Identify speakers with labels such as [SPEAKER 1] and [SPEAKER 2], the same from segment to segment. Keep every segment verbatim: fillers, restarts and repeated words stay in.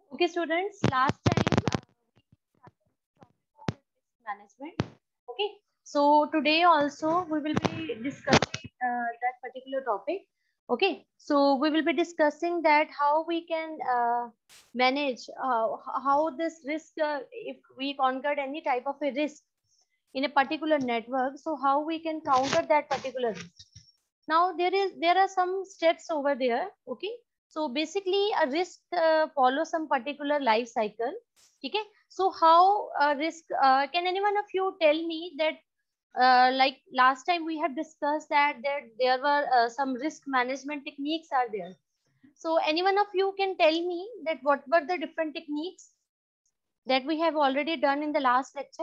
[SPEAKER 1] Okay, students, last time uh, we started topic of risk management. Okay, so today also we will be discussing uh, that particular topic. Okay, so we will be discussing that how we can uh, manage uh, h- how this risk, uh, if we conquered any type of a risk in a particular network, so how we can counter that particular risk. Now there is there are some steps over there. Okay, so basically a risk uh, follows some particular life cycle. Okay, so how a risk, uh, can anyone of you tell me that uh, like last time we have discussed that there there were uh, some risk management techniques are there. So anyone of you can tell me that what were the different techniques that we have already done in the last lecture?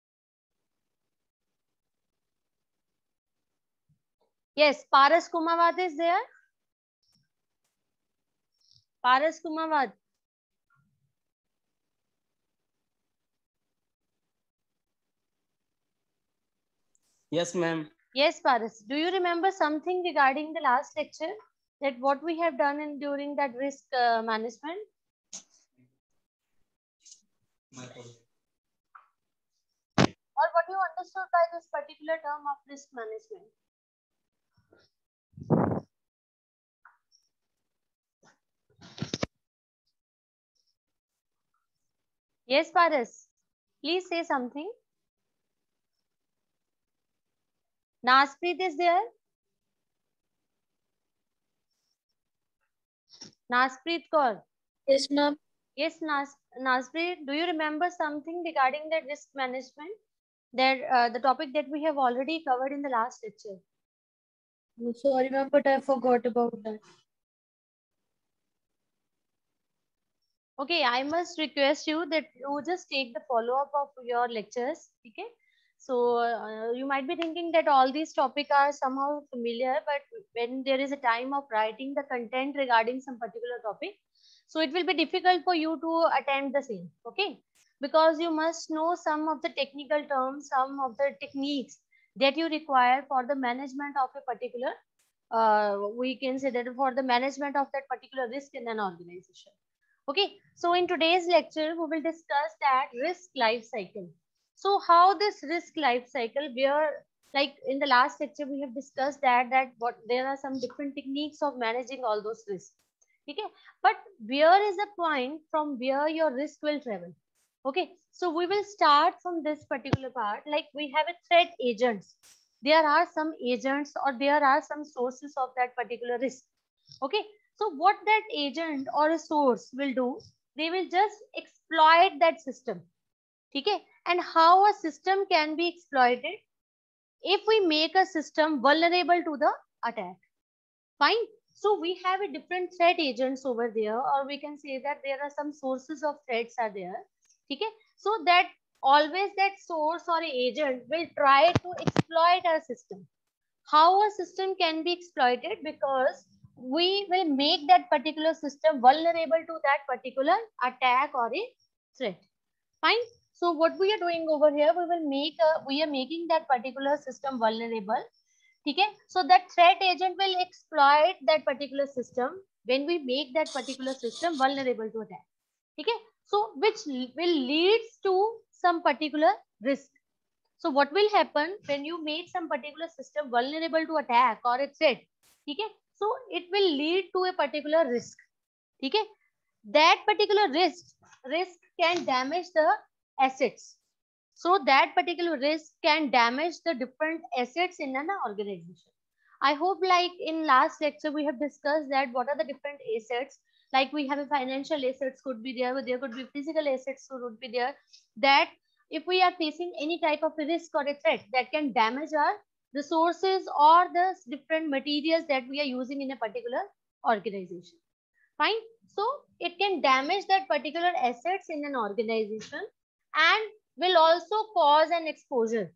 [SPEAKER 1] Yes, Paras Kumawat is there. Paras Kumawat.
[SPEAKER 2] Yes, ma'am.
[SPEAKER 1] Yes, Paras. Do you remember something regarding the last lecture, that what we have done in during that risk uh, management? Or what you understood by this particular term of risk management? Yes, Paras. Please say something. Naspreet is there. Naspreet Kaur.
[SPEAKER 3] Yes, ma'am.
[SPEAKER 1] Yes, Nas Naspreet, do you remember something regarding the risk management? That uh, the topic that we have already covered in the last lecture.
[SPEAKER 3] Oh, sorry, ma'am, but I forgot about that.
[SPEAKER 1] Okay, I must request you that you just take the follow-up of your lectures. Okay. So uh, you might be thinking that all these topics are somehow familiar, but when there is a time of writing the content regarding some particular topic, so it will be difficult for you to attend the same. Okay. Because you must know some of the technical terms, some of the techniques that you require for the management of a particular, uh, we can say that for the management of that particular risk in an organization. Okay, so in today's lecture, we will discuss that risk life cycle. So how this risk life cycle, where like in the last lecture, we have discussed that that what there are some different techniques of managing all those risks. Okay, but where is the point from where your risk will travel? Okay, so we will start from this particular part. Like we have a threat agents. There are some agents or there are some sources of that particular risk. Okay, so what that agent or a source will do, they will just exploit that system. Okay, and how a system can be exploited? If we make a system vulnerable to the attack. Fine. So we have a different threat agents over there, or we can say that there are some sources of threats are there. Okay, so that always that source or agent will try to exploit our system. How a system can be exploited? Because we will make that particular system vulnerable to that particular attack or a threat. Fine. So what we are doing over here, we will make a, we are making that particular system vulnerable. Okay, so that threat agent will exploit that particular system when we make that particular system vulnerable to attack. Okay, so which will leads to some particular risk. So what will happen when you make some particular system vulnerable to attack or a threat? Okay, so it will lead to a particular risk. Okay, that particular risk risk can damage the assets. So that particular risk can damage the different assets in an organization. I hope like in last lecture we have discussed that what are the different assets. Like we have a financial assets could be there, but there could be physical assets could be there. That if we are facing any type of a risk or a threat that can damage our resources or the different materials that we are using in a particular organization. Fine. So it can damage that particular assets in an organization and will also cause an exposure.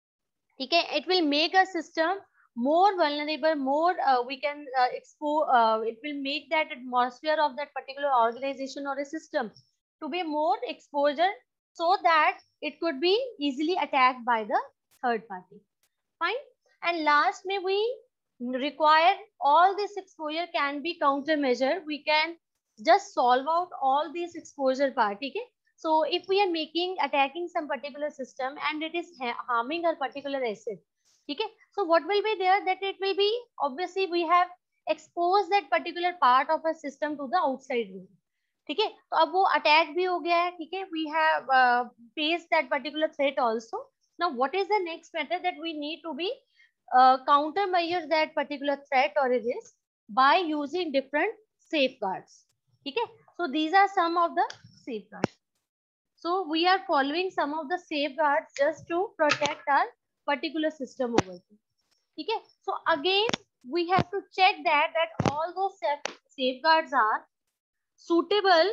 [SPEAKER 1] Okay, it will make a system more vulnerable, more uh, we can uh, expose, uh, it will make that atmosphere of that particular organization or a system to be more exposure so that it could be easily attacked by the third party. Fine. And last, may we require all this exposure can be countermeasure. We can just solve out all these exposure part. Okay, so if we are making attacking some particular system and it is ha harming a particular asset, okay, so what will be there, that it will be obviously we have exposed that particular part of a system to the outside world. ठीक है, तो अब वो attack भी हो गया है. ठीक है, we have uh, faced that particular threat also. Now what is the next method that we need to be uh, countermeasure that particular threat or risk by using different safeguards. ठीक है, so these are some of the safeguards. So we are following some of the safeguards just to protect our particular system over here. ठीक है, so again we have to check that that all those safeguards are suitable,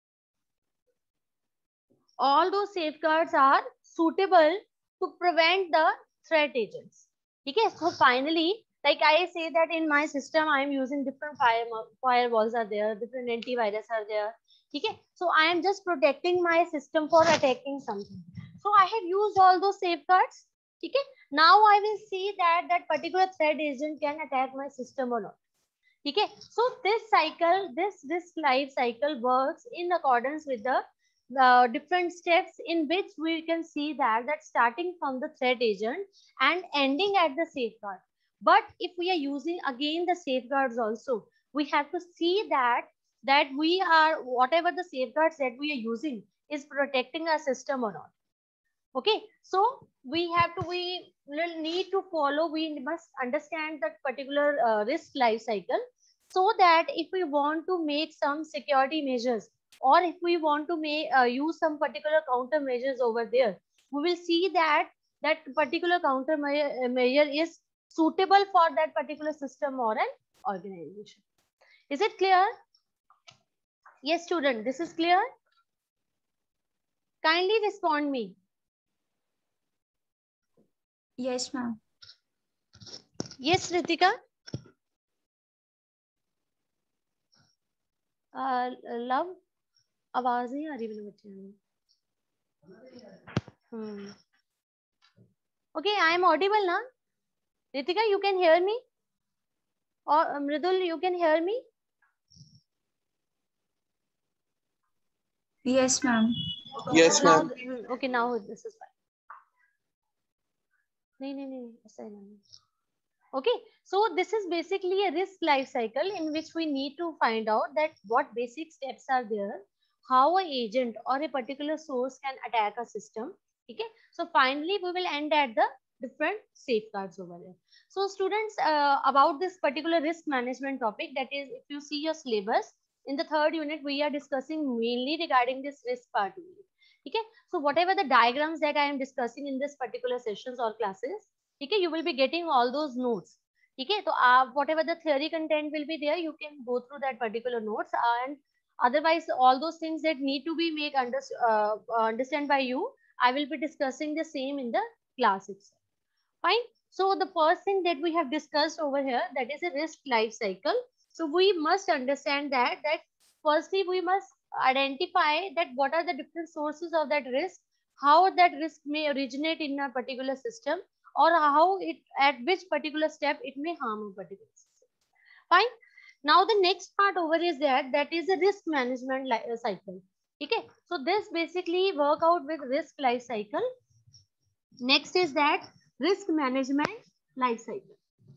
[SPEAKER 1] all those safeguards are suitable to prevent the threat agents. Okay, so finally, like I say that in my system I am using different fire firewalls are there, different antivirus are there. Okay, so I am just protecting my system for attacking something. So I have used all those safeguards. Okay, now I will see that that particular threat agent can attack my system or not. Okay, so this cycle, this this life cycle works in accordance with the uh, different steps in which we can see that that starting from the threat agent and ending at the safeguard. But if we are using again the safeguards also, we have to see that that we are whatever the safeguards that we are using is protecting our system or not. Okay, so we have to we will need to follow, we must understand that particular uh, risk life cycle, so that if we want to make some security measures or if we want to make uh, use some particular counter measures over there, we will see that that particular counter me measure is suitable for that particular system or an organization. Is it clear? Yes, student, this is clear. Kindly respond me.
[SPEAKER 4] Yes, ma'am.
[SPEAKER 1] Yes, Ritika. Uh, love, आवाज नहीं आ रही मेरे बच्चे में. Hmm. Okay, I am audible now. Ritika, you can hear me? Or uh, Mridul, you can hear me?
[SPEAKER 4] Yes, ma'am.
[SPEAKER 2] Yes,
[SPEAKER 1] Now,
[SPEAKER 2] ma'am.
[SPEAKER 1] okay, now this is fine. नहीं नहीं नहीं ऐसा नहीं. Okay, so this is basically a risk life cycle in which we need to find out that what basic steps are there, how an agent or a particular source can attack a system. Okay, so finally we will end at the different safeguards over there. So students, uh, about this particular risk management topic, that is, if you see your syllabus in the third unit, we are discussing mainly regarding this risk part only. Okay, so whatever the diagrams that I am discussing in this particular sessions or classes, okay, you will be getting all those notes. Okay, so uh, whatever the theory content will be there, you can go through that particular notes, and otherwise all those things that need to be make under, uh, understand by you, I will be discussing the same in the class itself. Fine. So the first thing that we have discussed over here, that is a risk life cycle. So we must understand that that firstly we must identify that what are the different sources of that risk, how that risk may originate in a particular system, or how it at which particular step it may harm a particular system. Fine. Now the next part over is that that is a risk management cycle. Okay. So this basically work out with risk life cycle. Next is that risk management life cycle.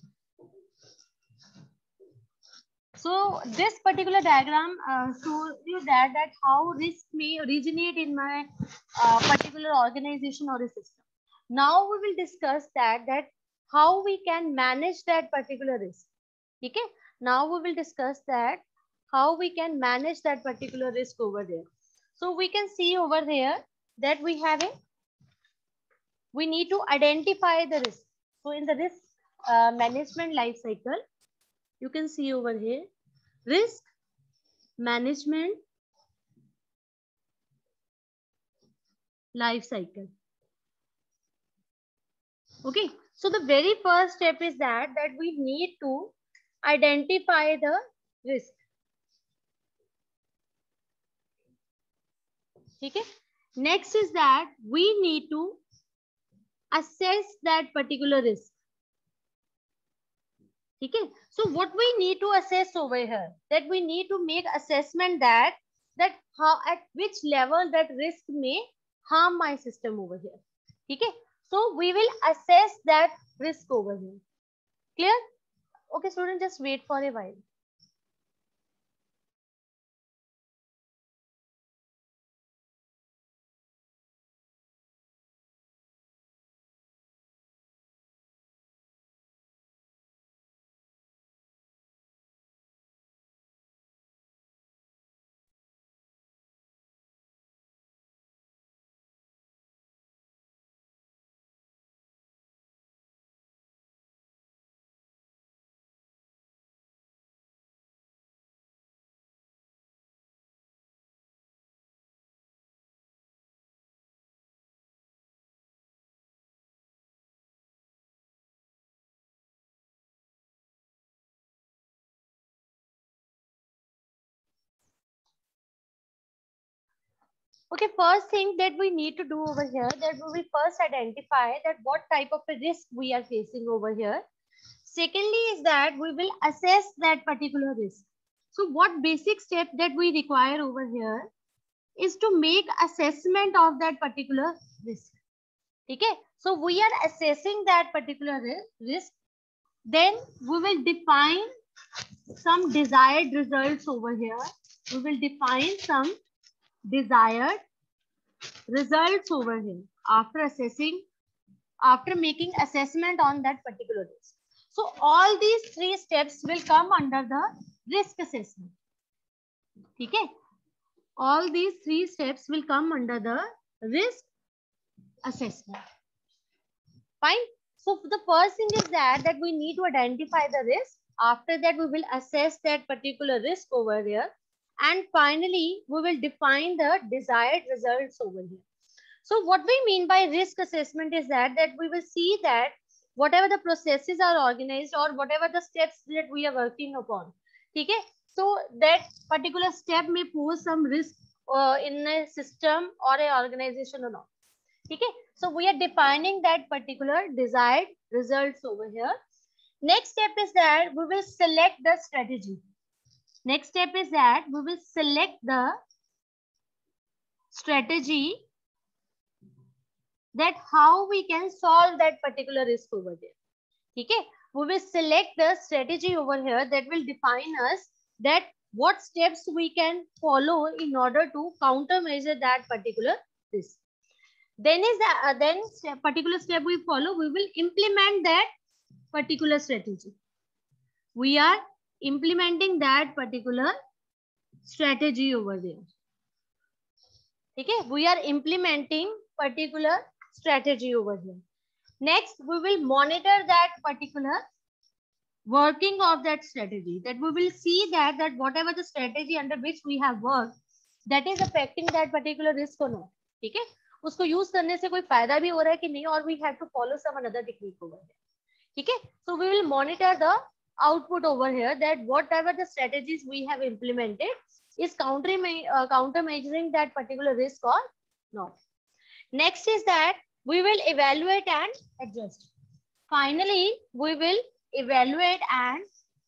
[SPEAKER 1] So this particular diagram uh, shows you that that how risk may originate in my uh, particular organization or a system. Now we will discuss that that how we can manage that particular risk. Okay. Now we will discuss that how we can manage that particular risk over there. So we can see over there that we have a we need to identify the risk. So in the risk uh, management life cycle, you can see over here, risk management life cycle. Okay, so the very first step is that that we need to identify the risk. Okay, next is that we need to assess that particular risk. ठीक है. So what we need to assess over here, that we need to make assessment that that how at which level that risk may harm my system over here. ठीक है. So we will assess that risk over here. Clear? Okay, student, just wait for a while. Okay, first thing that we need to do over here, that we will first identify that what type of a risk we are facing over here. Secondly is that we will assess that particular risk. So what basic step that we require over here is to make assessment of that particular risk. Okay, so we are assessing that particular risk. Then we will define some desired results over here. We will define some desired results over here after assessing, after making assessment on that particular risk. So all these three steps will come under the risk assessment. Okay, all these three steps will come under the risk assessment. Fine. So the first thing is that that we need to identify the risk. After that, we will assess that particular risk over here. And finally, we will define the desired results over here. So what we mean by risk assessment is that, that we will see that whatever the processes are organized or whatever the steps that we are working upon. Okay? So that particular step may pose some risk uh, in a system or an organization or not. Okay? So we are defining that particular desired results over here. Next step is that we will select the strategy. Next step is that we will select the strategy that how we can solve that particular risk over there. Okay, we will select the strategy over here that will define us that what steps we can follow in order to countermeasure that particular risk. Then is that uh, then step, particular step we follow, we will implement that particular strategy. We are implementing that particular strategy over there. Okay, we are implementing particular strategy over here. Next, we will monitor that particular working of that strategy. That we will see that that whatever the strategy under which we have worked, that is affecting that particular risk or not. ठीक है, उसको use करने से कोई फायदा भी हो रहा है कि नहीं, और we have to follow some another technique over here. ठीक है, so we will monitor the output over here that whatever the strategies we have implemented is counter uh, counter measuring that particular risk or not. Next is that we will evaluate and adjust. Finally, we will evaluate and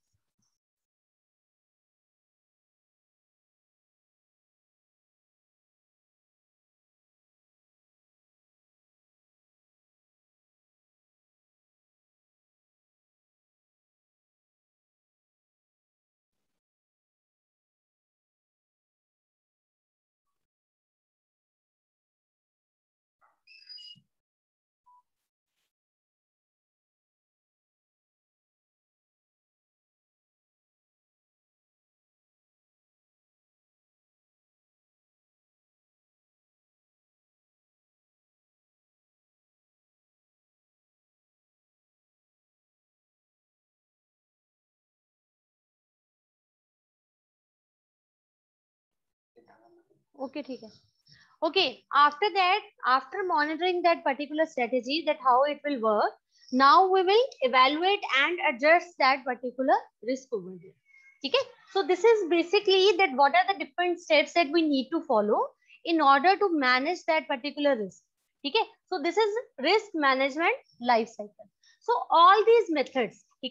[SPEAKER 1] okay, ठीक है. Okay, after that, after monitoring that particular strategy, that how it will work, now we will evaluate and adjust that particular risk over there. Okay, so this is basically that what are the different steps that we need to follow in order to manage that particular risk. Okay, so this is risk management life cycle. So all these methods, okay,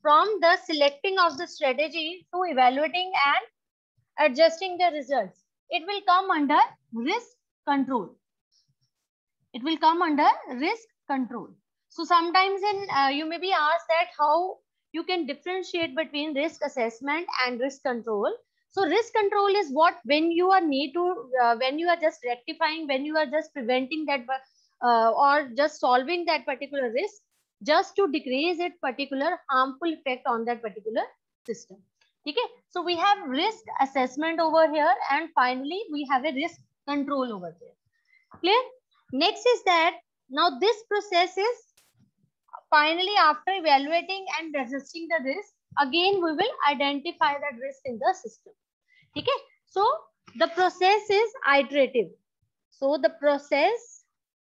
[SPEAKER 1] from the selecting of the strategy to evaluating and adjusting the results. It will come under risk control. It will come under risk control. So sometimes in uh, you may be asked that how you can differentiate between risk assessment and risk control. So risk control is what when you are need to uh, when you are just rectifying, when you are just preventing that uh, or just solving that particular risk, just to decrease its particular harmful effect on that particular system. Okay, so we have risk assessment over here, and finally we have a risk control over there. Clear? Next is that now this process is finally after evaluating and adjusting the risk, again we will identify that risk in the system. Okay, so the process is iterative. So the process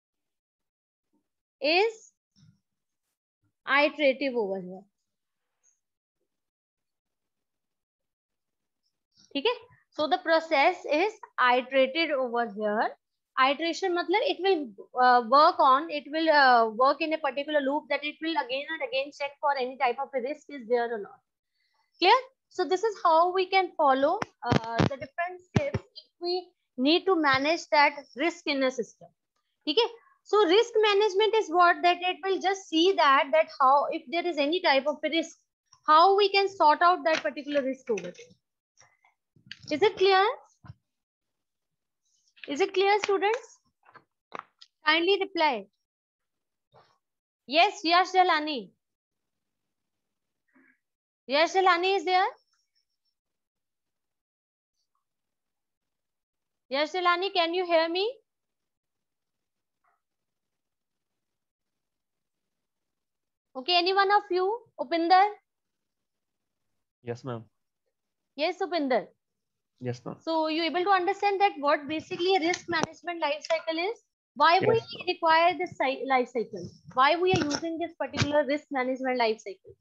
[SPEAKER 1] is iterative over here. Okay, so the process is iterated over here. Iteration matlab it will uh, work on, it will uh, work in a particular loop that it will again and again check for any type of a risk is there or not. Clear? So this is how we can follow uh, the different steps if we need to manage that risk in a system. Okay? So risk management is what that it will just see that that how if there is any type of a risk, how we can sort out that particular risk over there. Is it clear? Is it clear, students? Kindly reply. Yes, Yash Jalani. Yash Jalani is there? Yash Jalani, can you hear me? Okay, any one of you? Upinder?
[SPEAKER 4] Yes, ma'am.
[SPEAKER 1] Yes, Upinder.
[SPEAKER 4] Yes, ma'am.
[SPEAKER 1] So you able to understand that what basically a risk management life cycle is? Why
[SPEAKER 4] Yes,
[SPEAKER 1] we require this life cycle? Why we are using this particular risk management life cycle?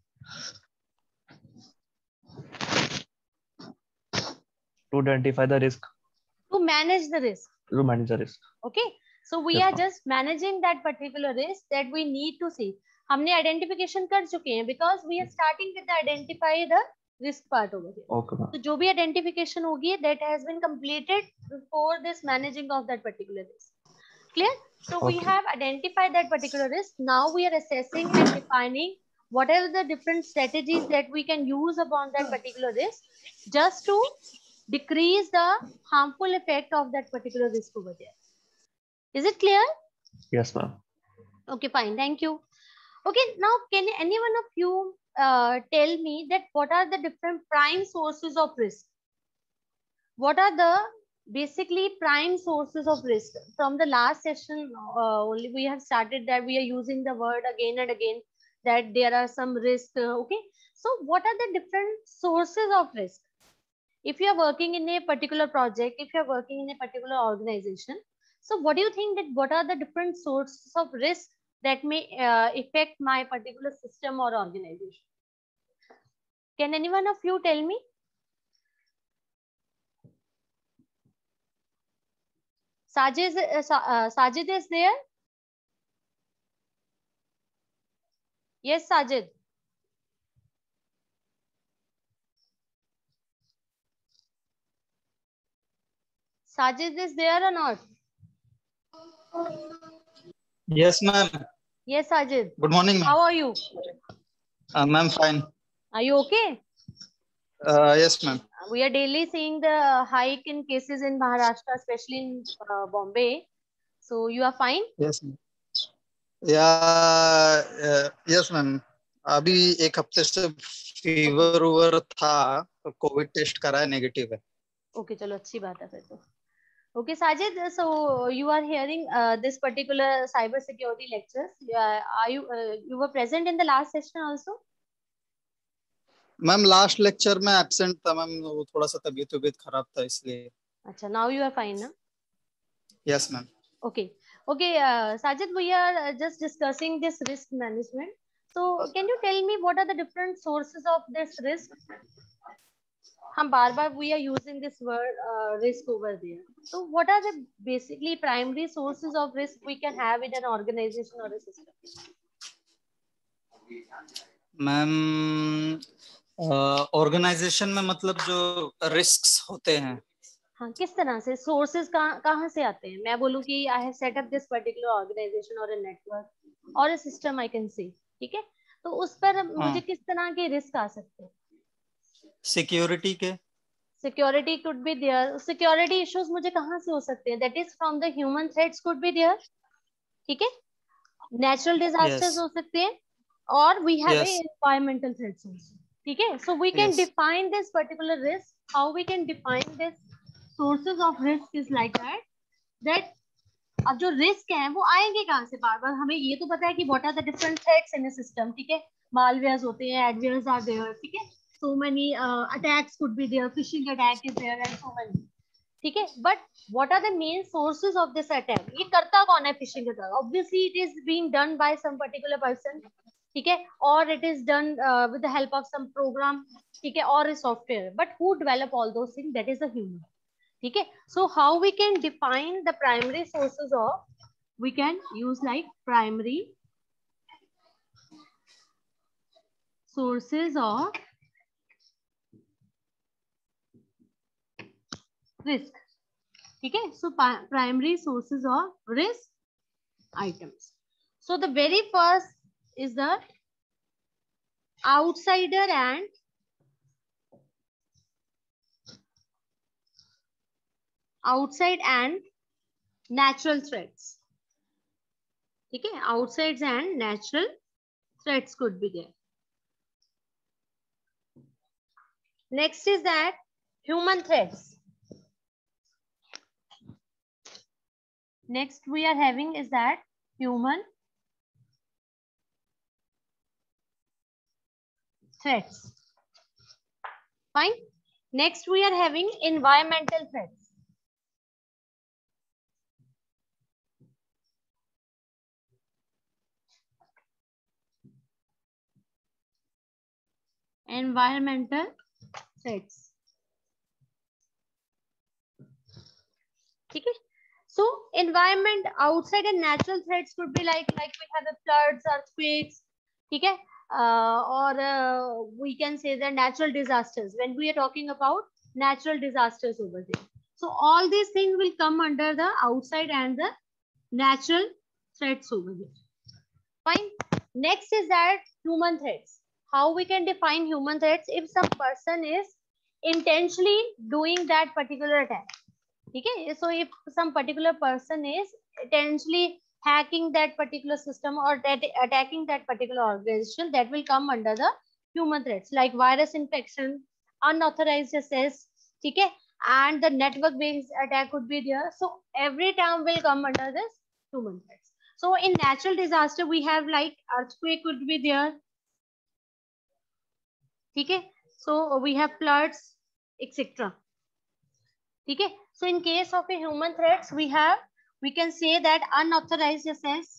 [SPEAKER 4] To identify the risk.
[SPEAKER 1] To manage the risk.
[SPEAKER 4] To manage the risk.
[SPEAKER 1] Okay. So we
[SPEAKER 4] Yes,
[SPEAKER 1] are just managing that particular risk that we need to see. हमने identification कर चुके हैं because we are starting with the identify the risk part over here.
[SPEAKER 4] Okay, ma'am.
[SPEAKER 1] So जो भी identification होगी that has been completed before this managing of that particular risk. Clear? So
[SPEAKER 4] Okay.
[SPEAKER 1] we have identified that particular risk. Now we are assessing and defining what are the different strategies that we can use upon that particular risk just to decrease the harmful effect of that particular risk over there. Is it clear?
[SPEAKER 4] Yes, ma'am.
[SPEAKER 1] Okay, fine. Thank you. Okay, now can any one of you uh, tell me that what are the different prime sources of risk? What are the basically prime sources of risk? From the last session, uh, only we have started that we are using the word again and again that there are some risks. Uh, okay, so what are the different sources of risk? If you are working in a particular project, if you are working in a particular organization, so what do you think that what are the different sources of risk that may uh, affect my particular system or organization? Can any one of you tell me? Sajid, uh, uh, Sajid is there? Yes, Sajid. Sajid is there or not?
[SPEAKER 5] Yes, ma'am.
[SPEAKER 1] Yes, Sajid.
[SPEAKER 5] Good morning, ma'am.
[SPEAKER 1] How are you?
[SPEAKER 5] Uh, ma'am, fine.
[SPEAKER 1] Are you okay?
[SPEAKER 5] Uh, yes, ma'am.
[SPEAKER 1] We are daily seeing the hike in cases in Maharashtra, especially in uh, Bombay. So you are fine?
[SPEAKER 5] Yes, ma'am. Yeah, uh, yes, ma'am. अभी एक हफ्ते से fever over था, covid test करा है, negative है.
[SPEAKER 1] Okay, चलो अच्छी बात है फिर तो. Okay, Sajid, so you are hearing uh, this particular cyber security lectures. Uh, are you uh, you were present in the last session also?
[SPEAKER 5] Ma'am last lecture में एब्सेंट था मैम, वो थोड़ा सा तबीयत तबीयत खराब था इसलिए.
[SPEAKER 1] अच्छा, now you are fine, na?
[SPEAKER 5] Yes, ma'am.
[SPEAKER 1] Okay, okay, uh, Sajid, we are uh, just discussing this risk management. So can you tell me what are the different sources of this risk? हम बार बार we are using this word uh, risk over there. So what are the basically primary sources of risk we can have in an organization or a system?
[SPEAKER 5] Ma'am organization में मतलब जो risks होते हैं,
[SPEAKER 1] हाँ, किस तरह से सोर्सेज कहाँ कहाँ से आते हैं? मैं बोलूँ कि I have set up this particular organization और अ नेटवर्क और a system I can see, ठीक है, तो उस पर मुझे
[SPEAKER 5] हाँ,
[SPEAKER 1] किस तरह के रिस्क आ सकते हैं?
[SPEAKER 5] सिक्योरिटी के।
[SPEAKER 1] Security could be there, security issues मुझे कहाँ से हो सकते हैं? That is from the human threats could be there, ठीक है, नेचुरल डिजास्टर्स
[SPEAKER 5] यस,
[SPEAKER 1] हो सकते हैं, और we have a
[SPEAKER 5] yes,
[SPEAKER 1] environmental threats also, ठीक है. So we can
[SPEAKER 5] yes,
[SPEAKER 1] define this particular risk, how we can define this sources of risk is like that, that अब जो रिस्क है वो आएंगे कहाँ से? बार बार हमें ये तो पता है कि what are the different threats in a system, ठीक है, मालवेयर्स होते हैं, एडवेयर्स आर देयर, ठीक है, so many attacks could be there, phishing attack is there and so many, ठीक है, but what are the main sources of this attack? ये करता कौन है phishing attack? Obviously it is being done by some particular person, ठीक है, और it is done with the help of some program, ठीक है, और software, but who develop all those things? That is a human, ठीक है. So how we can define the primary sources of, we can use like primary sources of risk, ठीक है. So primary sources of risk items. So the very first is the outsider and outside and natural threats, ठीक है, outsides and natural threats could be there. Next is that human threats. Next we are having is that human threats. Fine. Next we are having environmental threats. Environmental threats. ठीक है. So environment, outside and natural threats could be like like we have the floods, earthquakes, ठीक है, uh, or uh, we can say the natural disasters. When we are talking about natural disasters over there, so all these things will come under the outside and the natural threats over there. Fine. Next is that human threats. How we can define human threats? If some person is intentionally doing that particular attack, okay, so if some particular person is intentionally hacking that particular system or that attacking that particular organization, that will come under the human threats, like virus infection, unauthorized access, okay, and the network based attack could be there. So every term will come under this human threats. So in natural disaster we have like earthquake could be there, okay, so we have floods, etc. Okay, so in case of a human threats, we have, we can say that unauthorized access,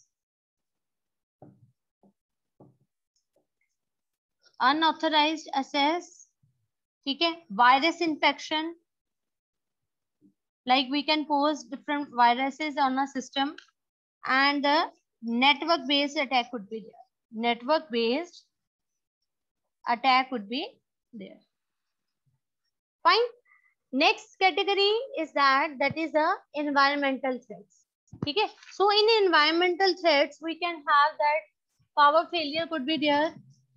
[SPEAKER 1] unauthorized access, okay, virus infection, like we can pose different viruses on a system, and the network based attack could be there. Network based attack would be there. Fine. Next category is that, that is the environmental threats. Okay, so in environmental threats we can have that power failure could be there,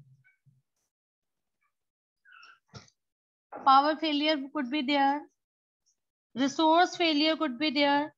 [SPEAKER 1] power failure could be there, resource failure could be there.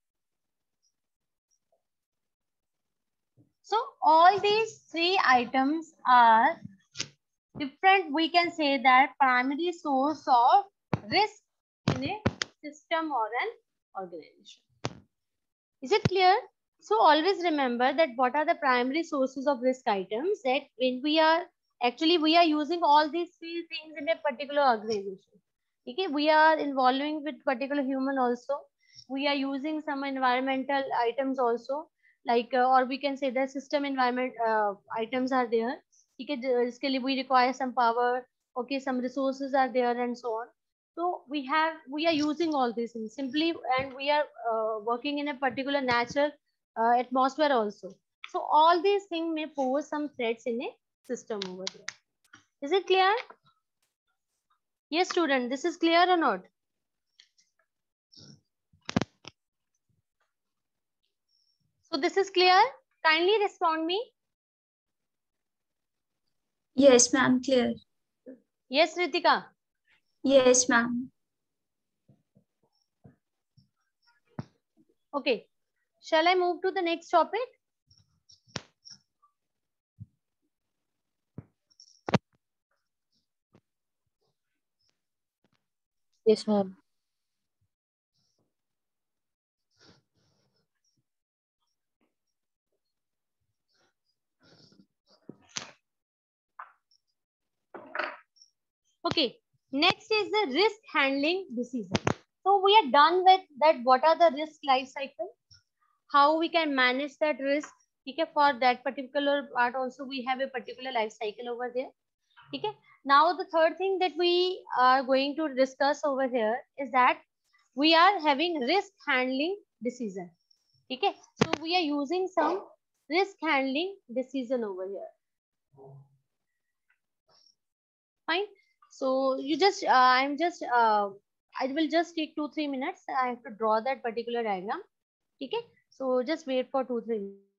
[SPEAKER 1] So all these three items are different, we can say that primary source of risk in a system or an organization. Is it clear? So always remember that what are the primary sources of risk items, that when we are actually we are using all these three things in a particular organization. Okay, we are involving with particular human also. We are using some environmental items also, like uh, or we can say the system environment uh, items are there. Okay, basically we require some power. Okay, some resources are there and so on. So we have, we are using all these things simply, and we are uh, working in a particular natural uh, atmosphere also. So all these things may pose some threats in a system over there. Is it clear? Yes, student, this is clear or not? So this is clear. Kindly respond me.
[SPEAKER 6] Yes, ma'am. Clear.
[SPEAKER 1] Yes, Ritika.
[SPEAKER 6] Yes, ma'am.
[SPEAKER 1] Okay. Shall I move to the next topic?
[SPEAKER 3] Yes, ma'am.
[SPEAKER 1] Okay. Next is the risk handling decision. So we are done with that. What are the risk life cycle? How we can manage that risk? Okay. For that particular part also we have a particular life cycle over there. Okay. Now the third thing that we are going to discuss over here is that we are having risk handling decision. Okay. So we are using some risk handling decision over here. Fine. So you just, uh, I'm just, uh, I will just take two, three minutes. I have to draw that particular diagram. Okay. So just wait for two, three minutes.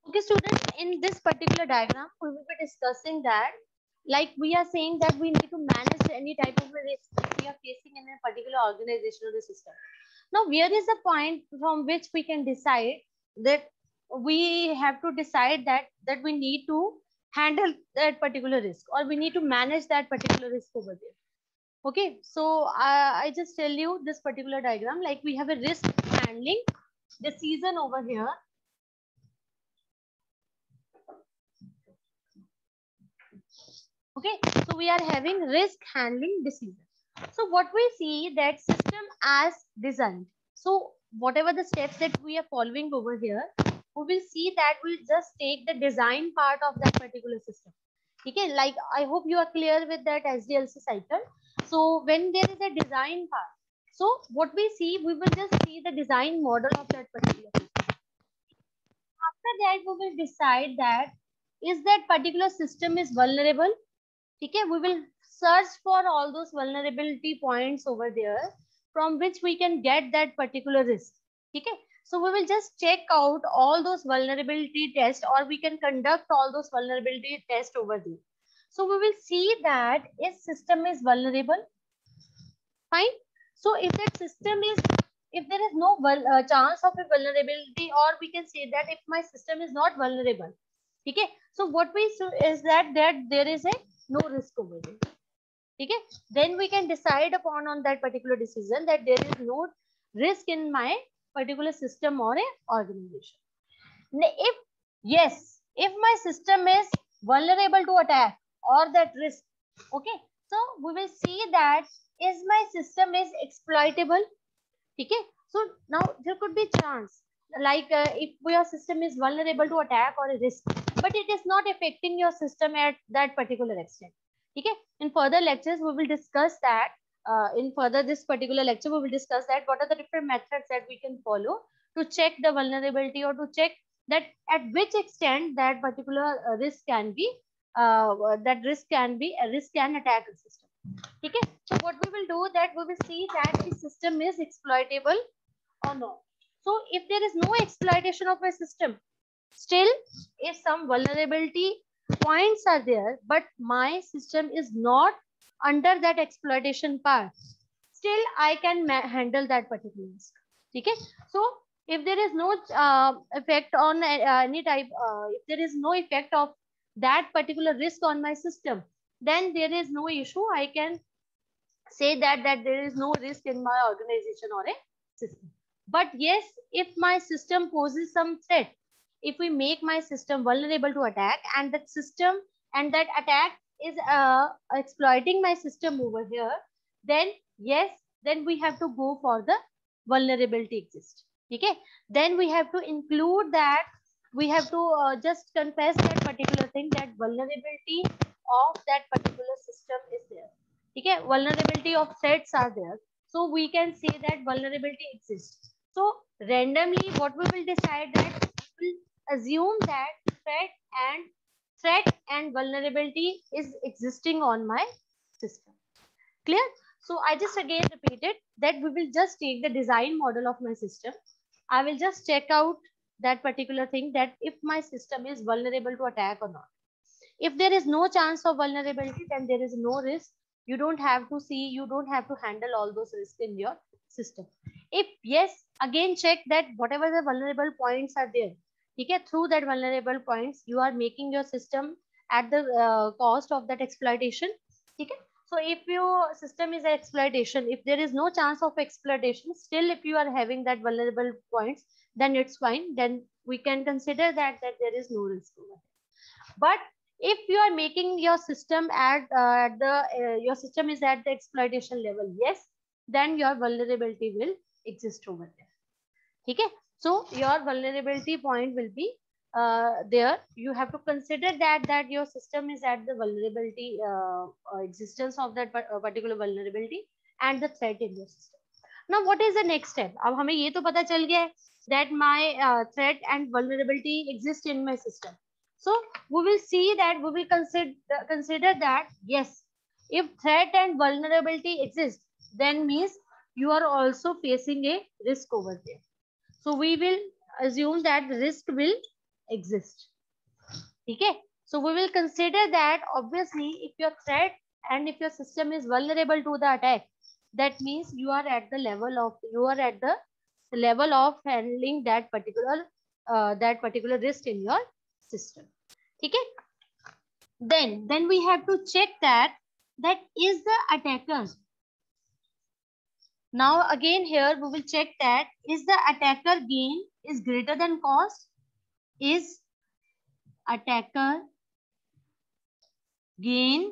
[SPEAKER 1] Okay, students, in this particular diagram, we will be discussing that, like we are saying that we need to manage any type of risk that we are facing in a particular organization or the system. Now, where is the point from which we can decide that we have to decide that that we need to handle that particular risk, or we need to manage that particular risk over there? Okay, so uh, I just tell you this particular diagram, like we have a risk handling decision over here. Okay, so we are having risk handling decision. So what we see that system as designed. So whatever the steps that we are following over here, we will see that we'll just take the design part of that particular system. Okay, like I hope you are clear with that S D L C cycle. So when there is a design part, so what we see, we will just see the design model of that particular system. After that, we will decide that is that particular system is vulnerable. Okay, we will search for all those vulnerability points over there from which we can get that particular risk. Okay, so we will just check out all those vulnerability tests, or we can conduct all those vulnerability tests over there. So we will see that if system is vulnerable, fine. So if that system is, if there is no uh, chance of a vulnerability, or we can say that if my system is not vulnerable, okay, so what we do is that that there is a no risk over there. Okay, then we can decide upon on that particular decision that there is no risk in my particular system or a organization. If yes, if my system is vulnerable to attack or that risk, okay, so we will see that is my system is exploitable. Okay, so now there could be chance like uh, if your system is vulnerable to attack or a risk, but it is not affecting your system at that particular extent. Okay, in further lectures we will discuss that. Uh, in further this particular lecture we will discuss that what are the different methods that we can follow to check the vulnerability, or to check that at which extent that particular uh, risk can be uh, that risk can be a risk can attack the system. Okay, so what we will do that we will see that the system is exploitable or not. So if there is no exploitation of a system, still if some vulnerability points are there, but my system is not under that exploitation part, still I can handle that particular risk. Okay, so if there is no uh, effect on uh, any type, uh, if there is no effect of that particular risk on my system, then there is no issue. I can say that that there is no risk in my organization or a system. But yes, if my system poses some threat, if we make my system vulnerable to attack, and that system and that attack is uh, exploiting my system over here, then yes, then we have to go for the vulnerability exist. Okay, then we have to include that, we have to uh, just confess that particular thing, that vulnerability of that particular system is there. Okay, vulnerability of threats are there, so we can say that vulnerability exists. So randomly what we will decide that we will assume that threat and threat and vulnerability is existing on my system. Clear? So I just again repeated that we will just take the design model of my system. I will just check out that particular thing, that if my system is vulnerable to attack or not. If there is no chance of vulnerability, then there is no risk. You don't have to see, you don't have to handle all those risks in your system. If yes, again check that whatever the vulnerable points are there, okay, through that vulnerable points, you are making your system at the uh, cost of that exploitation. Okay, so if your system is exploitation, if there is no chance of exploitation, still if you are having that vulnerable points, then it's fine. Then we can consider that that there is no risk over it. But if you are making your system at uh, the uh, your system is at the exploitation level, yes, then your vulnerability will exist over there. Okay, so your vulnerability point will be uh, there. You have to consider that that your system is at the vulnerability uh, uh, existence of that particular vulnerability and the threat in your system. Now what is the next step? अब हमें ये तो पता चल गया है that my uh, threat and vulnerability exist in my system. So we will see that we will consider consider that yes, if threat and vulnerability exist, then means you are also facing a risk over there. So we will assume that risk will exist. Okay, so we will consider that obviously if your threat and if your system is vulnerable to the attack, that means you are at the level of you are at the level of handling that particular uh, that particular risk in your system. Okay, then then we have to check that that is the attacker. Now again here we will check that is the attacker gain is greater than cost. Is attacker gain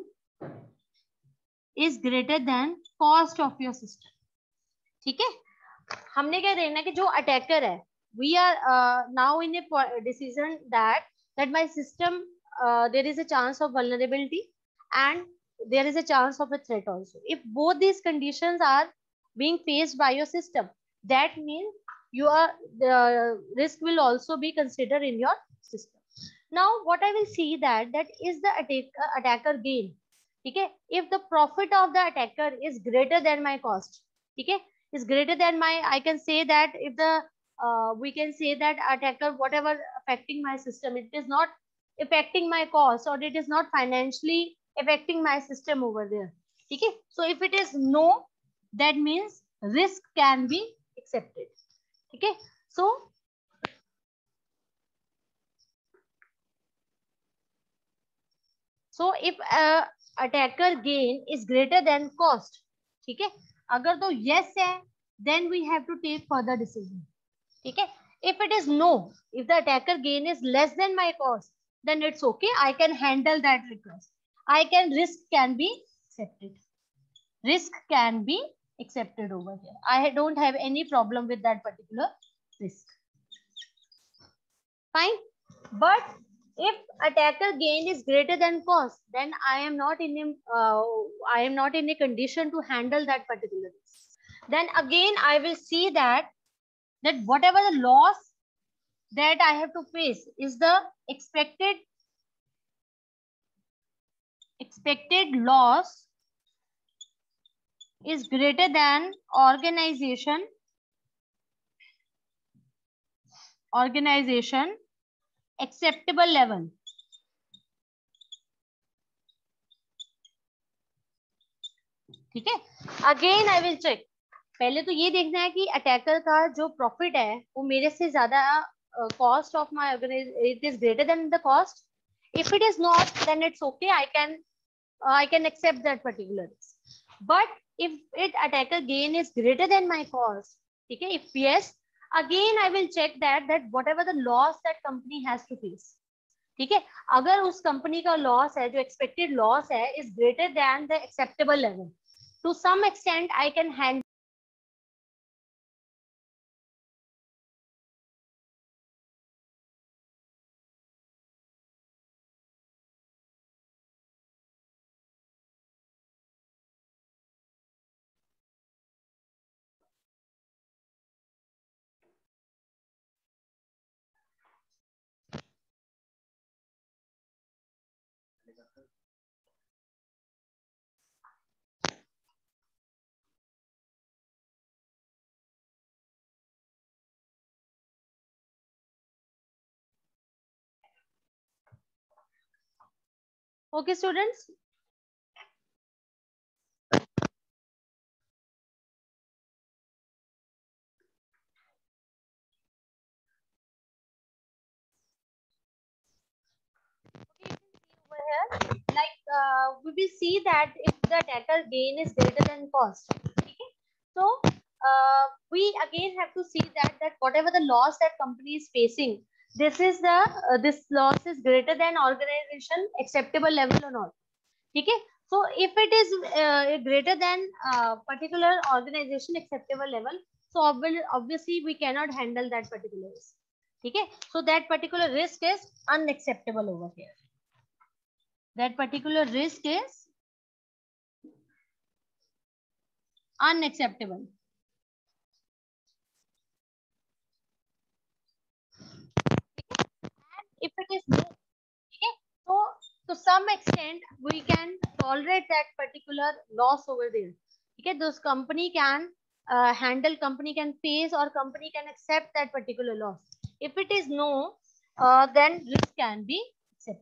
[SPEAKER 1] is greater than cost of your system. ठीक है, हमने क्या देखना कि जो attacker है, we are uh, now in a decision that that my system uh, there is a chance of vulnerability and there is a chance of a threat also. If both these conditions are being faced by your system, that means you are the risk will also be considered in your system. Now what I will see that that is the attacker attacker gain. Okay, if the profit of the attacker is greater than my cost, okay, is greater than my, I can say that if the uh, we can say that attacker whatever affecting my system, it is not affecting my cost or it is not financially affecting my system over there. Okay, so if it is no, that means risk can be accepted. Okay, so so if uh, attacker gain is greater than cost, ठीक है, अगर तो yes है, then we have to take further decision. ठीक है, if it is no, if the attacker gain is less than my cost, then it's okay, I can handle that request. I can risk can be accepted. Risk can be accepted over here. I don't have any problem with that particular risk. Fine, but if attacker gain is greater than cost, then I am not in a, uh, I am not in a condition to handle that particular risk. Then again, I will see that that whatever the loss that I have to face is the expected expected loss is greater than organization organization acceptable level. ठीक है, again I will check. पहले तो ये देखना है कि attacker का जो प्रॉफिट है वो मेरे से ज्यादा cost of my organization it is greater than the cost. If it is not, then it's okay, I can I can accept that particular risk. But if it attacker gain is greater than my cost, ठीक है, if yes, again I will check that that whatever the loss that company has to face, ठीक है, अगर उस company का loss है जो expected loss है is greater than the acceptable level, to some extent I can handle. Okay, students. Over here, like uh, we will see that if the attacker gain is greater than cost, okay? So uh, we again have to see that that whatever the loss that company is facing, this is the uh, this loss is greater than organization acceptable level or not. Okay, so if it is uh, greater than uh, particular organization acceptable level, so obviously we cannot handle that particular risk. Okay, so that particular risk is unacceptable over here. That particular risk is unacceptable. And if it is no, okay, so to some extent we can tolerate that particular loss over there. Okay, those company can uh, handle, company can face, or company can accept that particular loss. If it is no, uh, then risk can be accepted.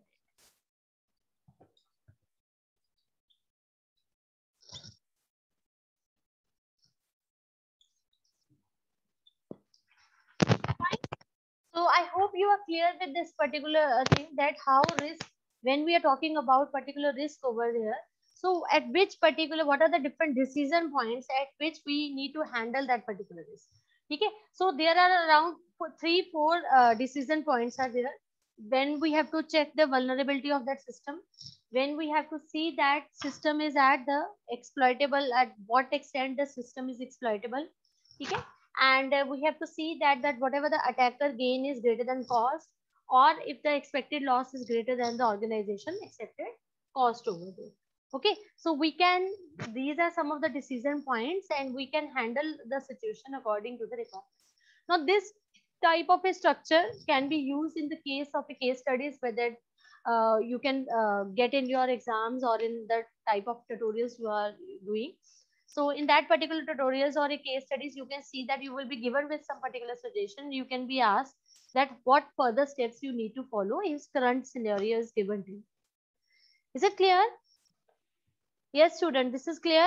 [SPEAKER 1] So I hope you are clear with this particular uh, thing, that how risk, when we are talking about particular risk over there, so at which particular, what are the different decision points at which we need to handle that particular risk. Okay, so there are around four, three, four uh, decision points are there. When we have to check the vulnerability of that system, when we have to see that system is at the exploitable, at what extent the system is exploitable. Okay, and uh, we have to see that that whatever the attacker gain is greater than cost, or if the expected loss is greater than the organization accepted cost over there. Okay, so we can, these are some of the decision points, and we can handle the situation according to the requirements. Now this type of a structure can be used in the case of a case studies, whether uh, you can uh, get in your exams or in the type of tutorials you are doing. So in that particular tutorials or a case studies, you can see that you will be given with some particular suggestion. You can be asked that what further steps you need to follow if current scenario is given to you. Is it clear? Yes, student, this is clear?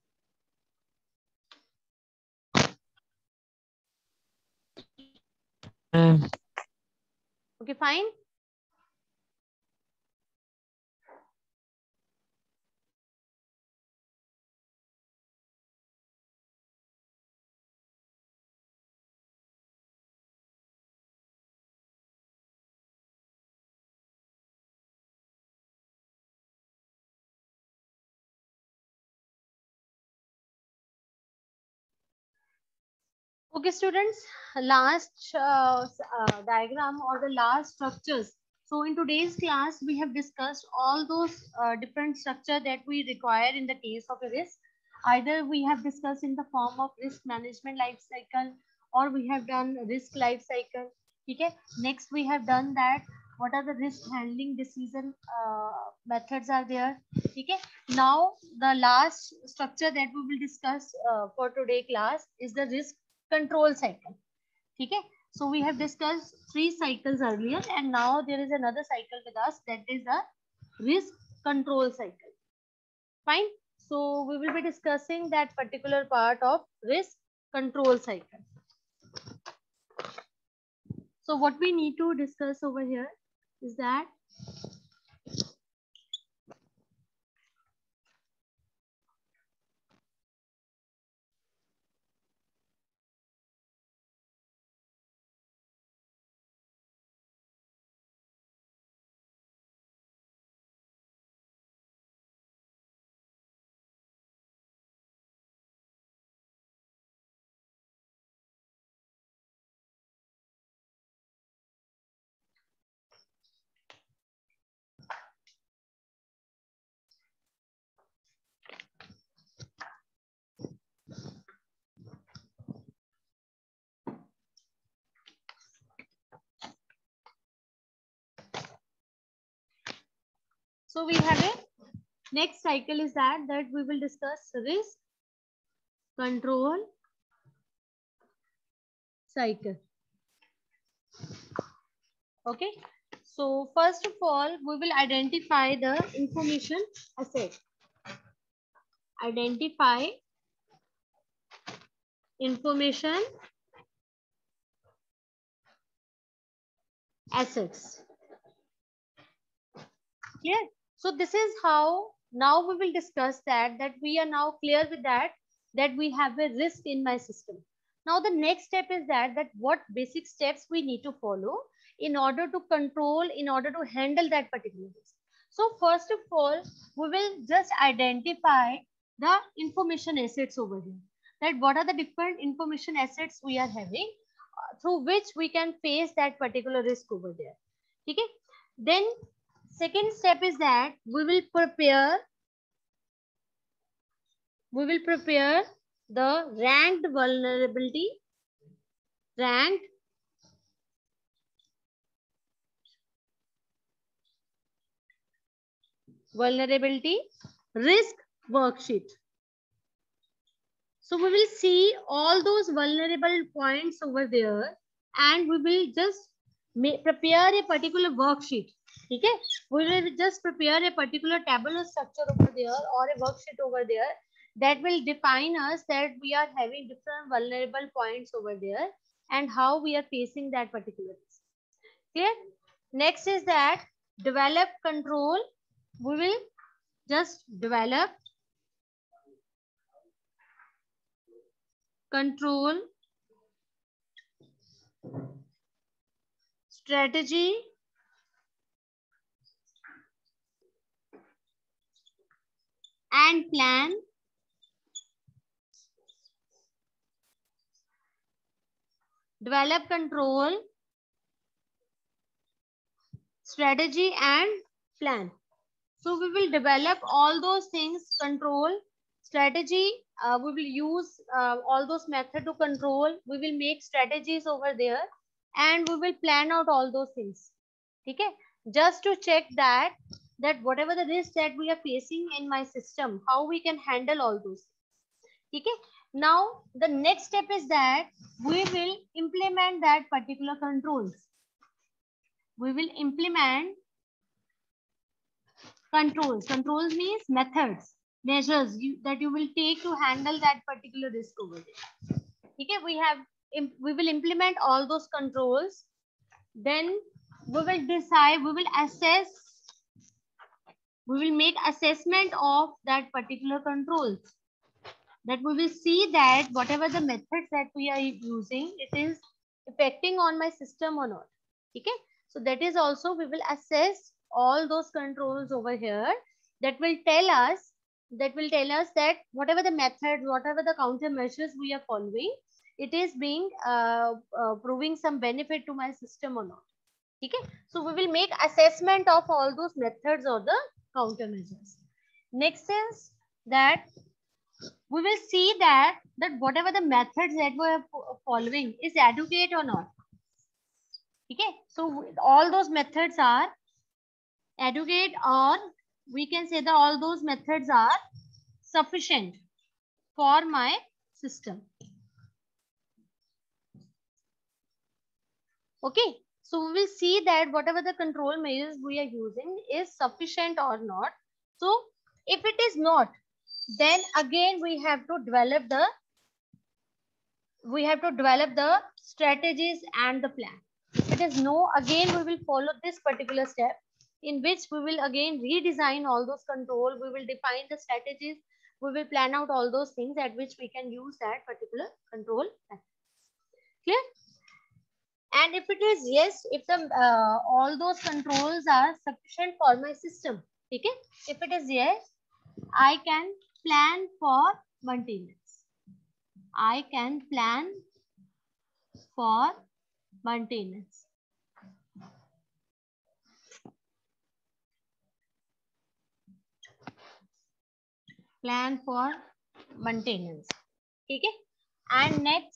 [SPEAKER 2] Mm.
[SPEAKER 1] Okay, fine. Okay, students, last uh, uh, diagram or the last structures. So in today's class, we have discussed all those uh, different structure that we require in the case of a risk. Either we have discussed in the form of risk management life cycle, or we have done risk life cycle. Okay. Next, we have done that. What are the risk handling decision uh, methods are there? Okay. Now, the last structure that we will discuss uh, for today class is the risk control cycle. Okay, so we have discussed three cycles earlier, and now there is another cycle with us, that is the risk control cycle. Fine, so we will be discussing that particular part of risk control cycle. So what we need to discuss over here is that so we have a next cycle is that that we will discuss risk control cycle. Okay, so first of all, we will identify the information asset. Identify information assets. Clear? So this is how now we will discuss that, that we are now clear with that, that we have a risk in my system. Now the next step is that, that what basic steps we need to follow in order to control, in order to handle that particular risk. So first of all, we will just identify the information assets over here. That what are the different information assets we are having uh, through which we can face that particular risk over there. Okay. Then second step is that we will prepare, we will prepare the ranked vulnerability, ranked vulnerability risk worksheet. So we will see all those vulnerable points over there, and we will just prepare a particular worksheet. ठीक है, we will just prepare a particular tabular structure over there or a worksheet over there that will define us that we are having different vulnerable points over there and how we are facing that particular risk. Clear? Next is that develop control. We will just develop control strategy and plan develop control strategy and plan. So we will develop all those things, control strategy, uh, we will use uh, all those methods to control, we will make strategies over there and we will plan out all those things. Okay, just to check that that whatever the risk that we are facing in my system, how we can handle all those. Okay, now the next step is that we will implement that particular controls. We will implement controls. Controls means methods, measures you, that you will take to handle that particular risk over there. Okay, we have we will implement all those controls. Then we will decide, we will assess, we will make assessment of that particular controls. That we will see that whatever the methods that we are using, it is affecting on my system or not. Okay, so that is also we will assess all those controls over here. That will tell us, that will tell us that whatever the method, whatever the countermeasures we are following, it is being uh, uh, proving some benefit to my system or not. Okay, so we will make assessment of all those methods or the countermeasures. Next is that we will see that that whatever the methods that we are following is adequate or not. Okay, so all those methods are adequate, or we can say that all those methods are sufficient for my system. Okay, so we will see that whatever the control measures we are using is sufficient or not. So if it is not, then again we have to develop the we have to develop the strategies and the plan. If it is no, again we will follow this particular step, in which we will again redesign all those control, we will define the strategies, we will plan out all those things at which we can use that particular control. Clear? And if it is yes, if the uh, all those controls are sufficient for my system, okay? If it is yes, I can plan for maintenance. I can plan for maintenance. Plan for maintenance. Okay? And next,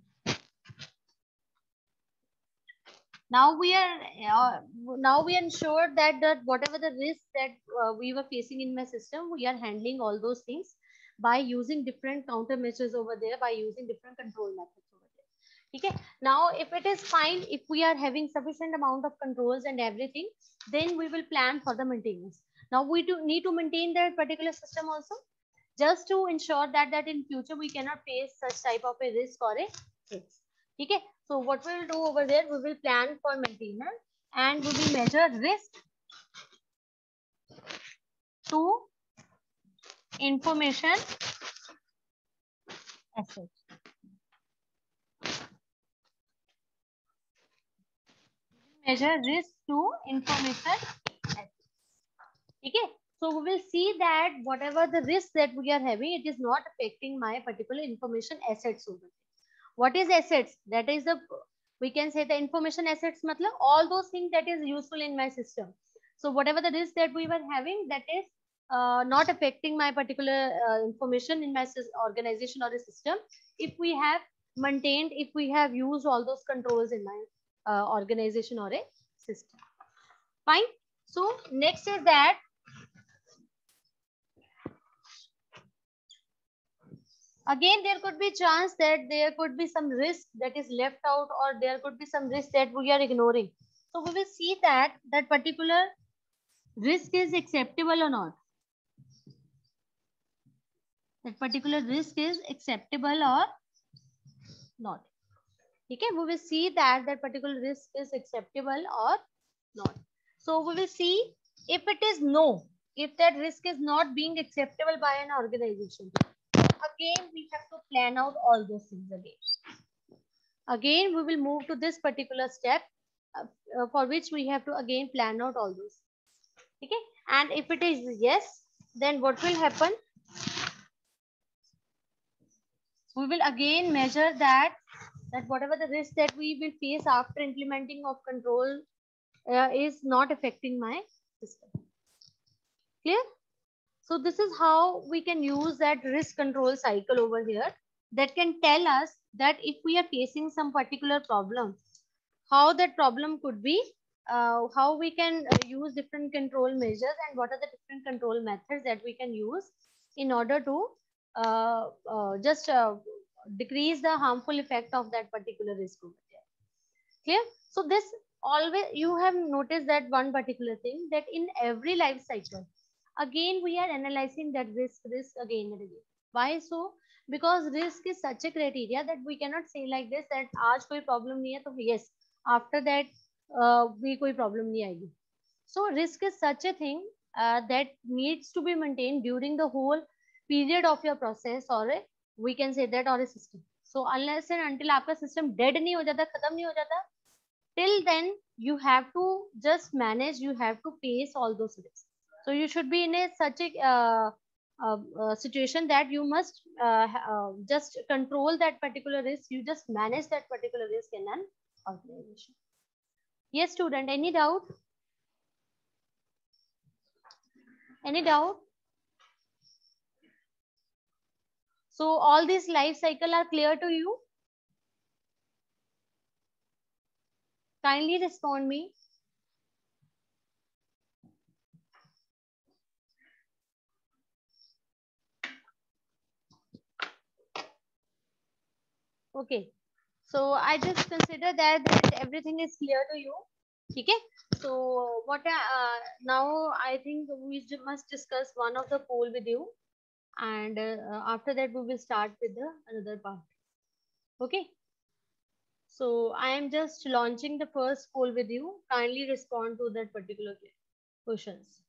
[SPEAKER 1] now we are uh, now we ensure that that whatever the risk that uh, we were facing in my system, we are handling all those things by using different countermeasures over there, by using different control methods over there. Okay, now if it is fine, if we are having sufficient amount of controls and everything, then we will plan for the maintenance. Now we do need to maintain that particular system also, just to ensure that that in future we cannot face such type of a risk or a risk. Okay, so what we will do over there, we will plan for maintenance and we will measure risk to information assets. Measure risk to information assets. Okay, so we will see that whatever the risk that we are having, it is not affecting my particular information assets over there. What is assets? That is the, we can say the information assets, matlab all those things that is useful in my system. So whatever the risk that we were having, that is uh, not affecting my particular uh, information in my organization or a system, if we have maintained, if we have used all those controls in my uh, organization or a system. Fine. So next is that again there could be chance that there could be some risk that is left out, or there could be some risk that we are ignoring. So we will see that that particular risk is acceptable or not. That particular risk is acceptable or not. Okay, we will see that that particular risk is acceptable or not. So we will see if it is no, if that risk is not being acceptable by an organization. Again, we have to plan out all those things again. Again, we will move to this particular step uh, uh, for which we have to again plan out all those. Okay, and if it is yes, then what will happen? We will again measure that that whatever the risk that we will face after implementing of control uh, is not affecting my system. Clear? So this is how we can use that risk control cycle over here that can tell us that if we are facing some particular problem, how that problem could be, uh, how we can uh, use different control measures, and what are the different control methods that we can use in order to uh, uh, just uh, decrease the harmful effect of that particular risk over there. Clear? So this always, you have noticed that one particular thing, that in every life cycle, again we are analyzing that risk, risk again and again. Why so? Because risk is such a criteria that we cannot say like this that आज कोई problem नहीं है तो yes, after that uh, भी कोई problem नहीं आएगी. So risk is such a thing uh, that needs to be maintained during the whole period of your process, or a, we can say that, or a system. So unless and until आपका system dead नहीं हो जाता, खत्म नहीं हो जाता, till then you have to just manage, you have to face all those risks. So you should be in a such a uh, uh, uh, situation that you must uh, uh, just control that particular risk, you just manage that particular risk in an organization. Yes, student, any doubt? Any doubt? So all these life cycle are clear to you? Kindly respond me. Okay. So I just consider that, that everything is clear to you. Okay. So what uh, now I think we must discuss one of the poll with you, and uh, after that we will start with the another part. Okay. So I am just launching the first poll with you. Kindly respond to that particular questions.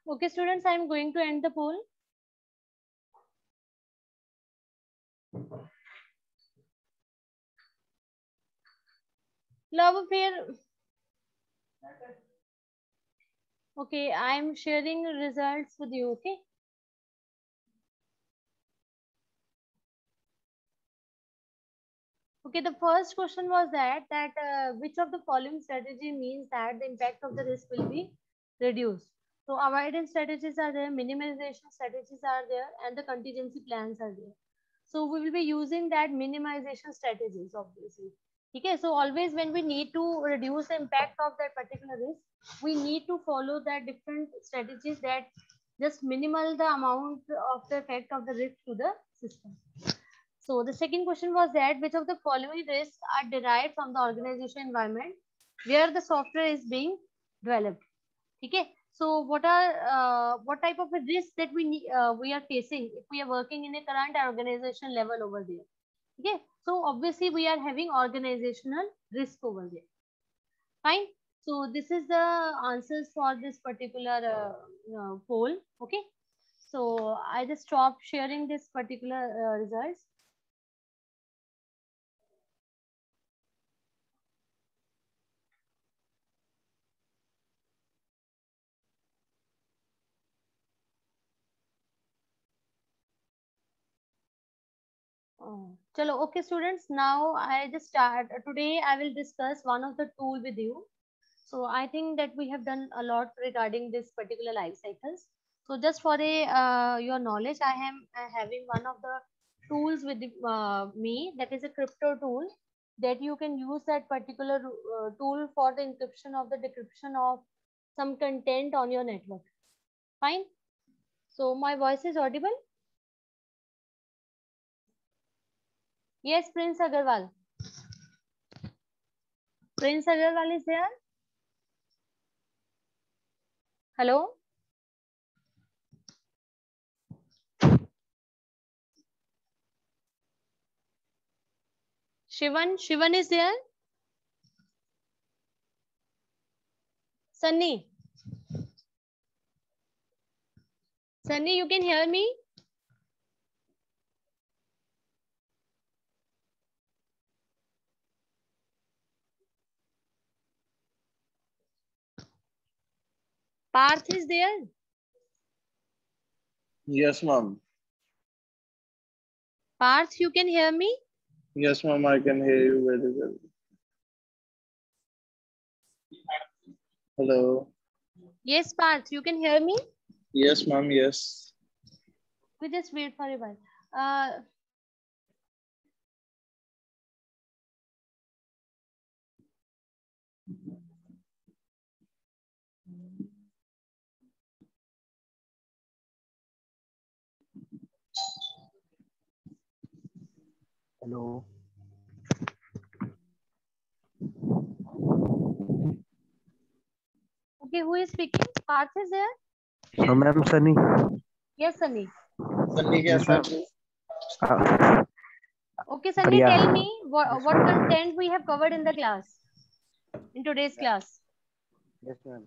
[SPEAKER 1] Okay, students, I am going to end the poll. Love affair. Okay, I am sharing results with you. Okay. Okay, the first question was that that uh, which of the following strategy means that the impact of the risk will be reduced. So avoidance strategies are there, minimization strategies are there, and the contingency plans are there. So we will be using that minimization strategies, obviously. Okay, so always when we need to reduce the impact of that particular risk, we need to follow that different strategies that just minimal the amount of the effect of the risk to the system. So the second question was that which of the following risks are derived from the organization environment where the software is being developed. Okay. So what are uh, what type of a risk that we need, uh, we are facing if we are working in a current organization level over there? Okay. So obviously we are having organizational risk over there. Fine. So this is the answers for this particular uh, uh, poll. Okay. So I just stop sharing this particular uh, results. Oh, chalo, okay, students. Now I just start. Today I will discuss one of the tool with you. So I think that we have done a lot regarding this particular life cycles. So just for a uh, your knowledge, I am uh, having one of the tools with the, uh, me, that is a crypto tool that you can use that particular uh, tool for the encryption of the decryption of some content on your network. Fine. So my voice is audible. Yes, Prince Agarwal. Prince Agarwal is there. Hello. Shivan, Shivan is there. Sunny. Sunny, you can hear me? Parth is there.
[SPEAKER 7] Yes, ma'am.
[SPEAKER 1] Parth, you can hear me?
[SPEAKER 7] Yes, ma'am, I can hear you very well. Hello.
[SPEAKER 1] Yes, Parth, you can hear me?
[SPEAKER 7] Yes, ma'am, yes.
[SPEAKER 1] We just wait for a while. Uh,
[SPEAKER 4] Hello.
[SPEAKER 1] okay, who is speaking? Parth is there?
[SPEAKER 4] So, ma'am, Sunny.
[SPEAKER 1] Yes, Sunny.
[SPEAKER 7] Sunny,
[SPEAKER 4] Yes,
[SPEAKER 7] कैसा
[SPEAKER 4] ma'am.
[SPEAKER 7] है?
[SPEAKER 4] Uh,
[SPEAKER 1] Okay, Sunny,
[SPEAKER 4] बढ़िया.
[SPEAKER 1] tell me what, what content we have covered in the class, in today's class.
[SPEAKER 4] Yes, ma'am.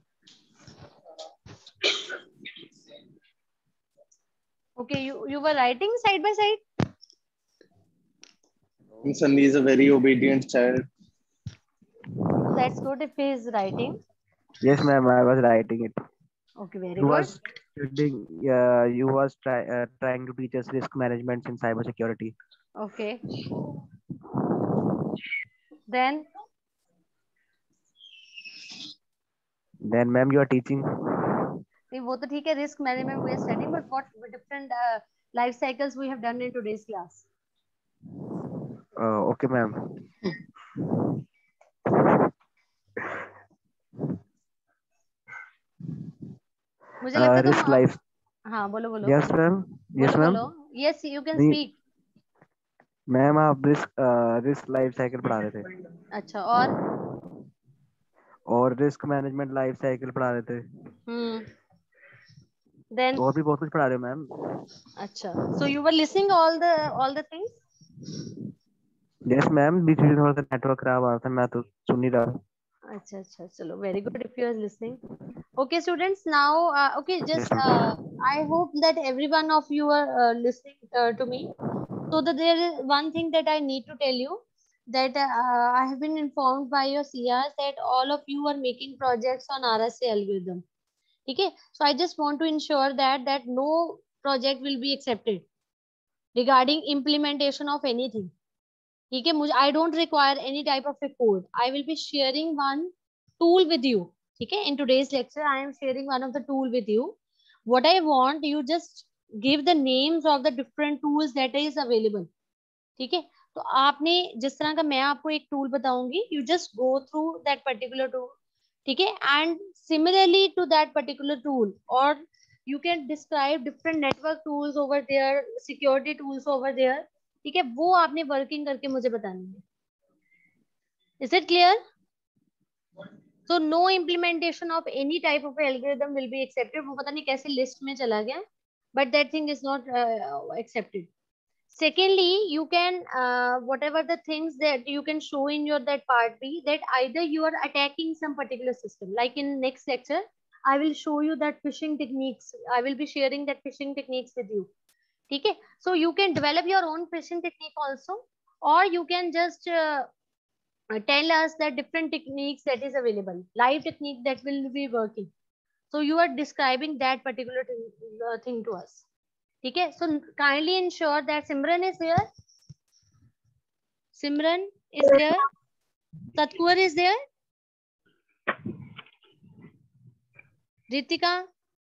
[SPEAKER 1] Okay, you, you were writing side by side?
[SPEAKER 7] Sunny is a very obedient child.
[SPEAKER 1] That's good if he is writing.
[SPEAKER 4] Yes, ma'am. I was writing it.
[SPEAKER 1] Okay, very
[SPEAKER 4] You
[SPEAKER 1] good.
[SPEAKER 4] was studying. Uh, you was try, uh, trying to teach us risk management in cybersecurity.
[SPEAKER 1] Okay. Then?
[SPEAKER 4] Then, ma'am, you are teaching.
[SPEAKER 1] नहीं, वो तो ठीक है, risk management we are studying, but what different uh, life cycles we have done in today's class?
[SPEAKER 4] Uh, okay, ma'am.
[SPEAKER 1] मुझे लगता है
[SPEAKER 4] Uh, risk
[SPEAKER 1] तुम
[SPEAKER 4] life.
[SPEAKER 1] हाँ बोलो बोलो
[SPEAKER 4] Yes, ma'am. Yes,
[SPEAKER 1] बोलो
[SPEAKER 4] ma'am.
[SPEAKER 1] बोलो yes you can
[SPEAKER 4] नहीं,
[SPEAKER 1] speak.
[SPEAKER 4] मैम आप रिस्क रिस्क लाइफ साइकिल पढ़ा रहे थे.
[SPEAKER 1] अच्छा और
[SPEAKER 4] और रिस्क मैनेजमेंट लाइफ साइकिल पढ़ा रहे थे.
[SPEAKER 1] हम्म then
[SPEAKER 4] और भी बहुत कुछ पढ़ा रहे हो मैम.
[SPEAKER 1] अच्छा so you were listening all the all the things.
[SPEAKER 4] Yes ma'am, बीच में थोड़ा सा नेटवर्क खराब आ रहा था, मैं तो सुन नहीं रहा.
[SPEAKER 1] अच्छा अच्छा चलो very good if you are listening. Okay students, now uh, okay
[SPEAKER 4] Yes,
[SPEAKER 1] just
[SPEAKER 4] ma'am.
[SPEAKER 1] uh, I hope that every one of you are uh, listening uh, to me. So that there is one thing that I need to tell you, that uh, I have been informed by your C Rs that all of you are making projects on R S A algorithm. Okay, so I just want to ensure that that no project will be accepted regarding implementation of anything. ठीक है, मुझे I don't require any type of a code. I will be sharing one tool with you. ठीक है, in today's lecture I am sharing one of the tool with you. What I want you just give the names of the different tools that is available. ठीक है, तो आपने जिस तरह का मैं आपको एक टूल बताऊंगी, you just go through that particular tool. ठीक है, and similarly to that particular tool, or you can describe different network tools over there, security tools over there. ठीक है, वो आपने वर्किंग करके मुझे बतानी है. Is it clear? So no implementation of any type of algorithm will be accepted. वो पता नहीं कैसे लिस्ट में चला गया, but that thing is not uh, accepted. Secondly, you can uh, whatever the things that you can show in your that part B, that either you are attacking some particular system. Like in next lecture, I will show you that phishing techniques. I will be sharing that phishing techniques with you. Okay, so you can develop your own phishing technique also, or you can just uh, tell us that different techniques that is available, live technique that will be working. So you are describing that particular thing, uh, thing to us. Okay, so kindly ensure that Simran is here. Simran is there. Satkur is there. Ritika.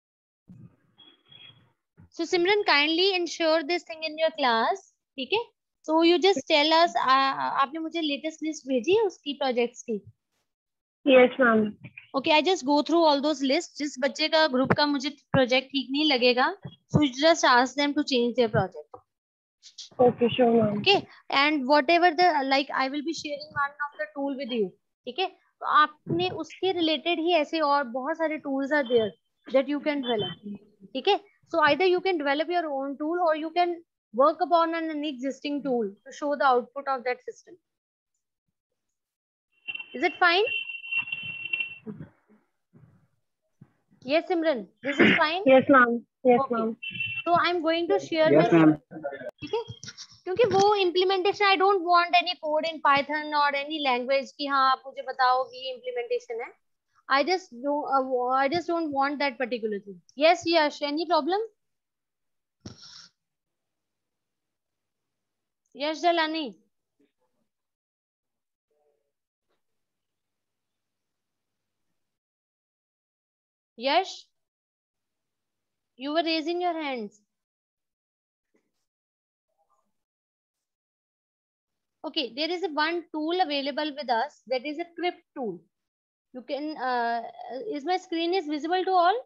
[SPEAKER 1] So Simran, kindly ensure this thing in your class. Okay. So you just tell us. आपने मुझे latest list भेजी है उसकी projects की.
[SPEAKER 3] Yes, ma'am.
[SPEAKER 1] Okay, I just go through all those lists. जिस बच्चे का group का मुझे project ठीक नहीं लगेगा, so you just ask them to change their project.
[SPEAKER 3] Okay, sure, ma'am.
[SPEAKER 1] Okay, and whatever the like, I will be sharing one of the tool with you. ठीक है, तो आपने उसके related ही ऐसे और बहुत सारे tools are there that you can develop. ठीक है, so either you can develop your own tool or you can work upon an existing tool to show the output of that system. Is it fine? Yes, Simran, this is fine.
[SPEAKER 3] Yes, ma'am. Yes,
[SPEAKER 1] Okay.
[SPEAKER 3] ma'am.
[SPEAKER 1] So I'm going to share
[SPEAKER 4] Yes,
[SPEAKER 1] my
[SPEAKER 4] ma'am.
[SPEAKER 1] ठीक है, क्योंकि वो implementation I don't want any code in Python or any language कि हाँ आप मुझे बताओ कि ये implementation है. I just do uh, I just don't want that particular thing. Yes, Yash, any problem? Yash Jalani. Yash, you were raising your hands. Okay, there is a one tool available with us, that is a crypt tool. You can uh, is my screen is visible to all?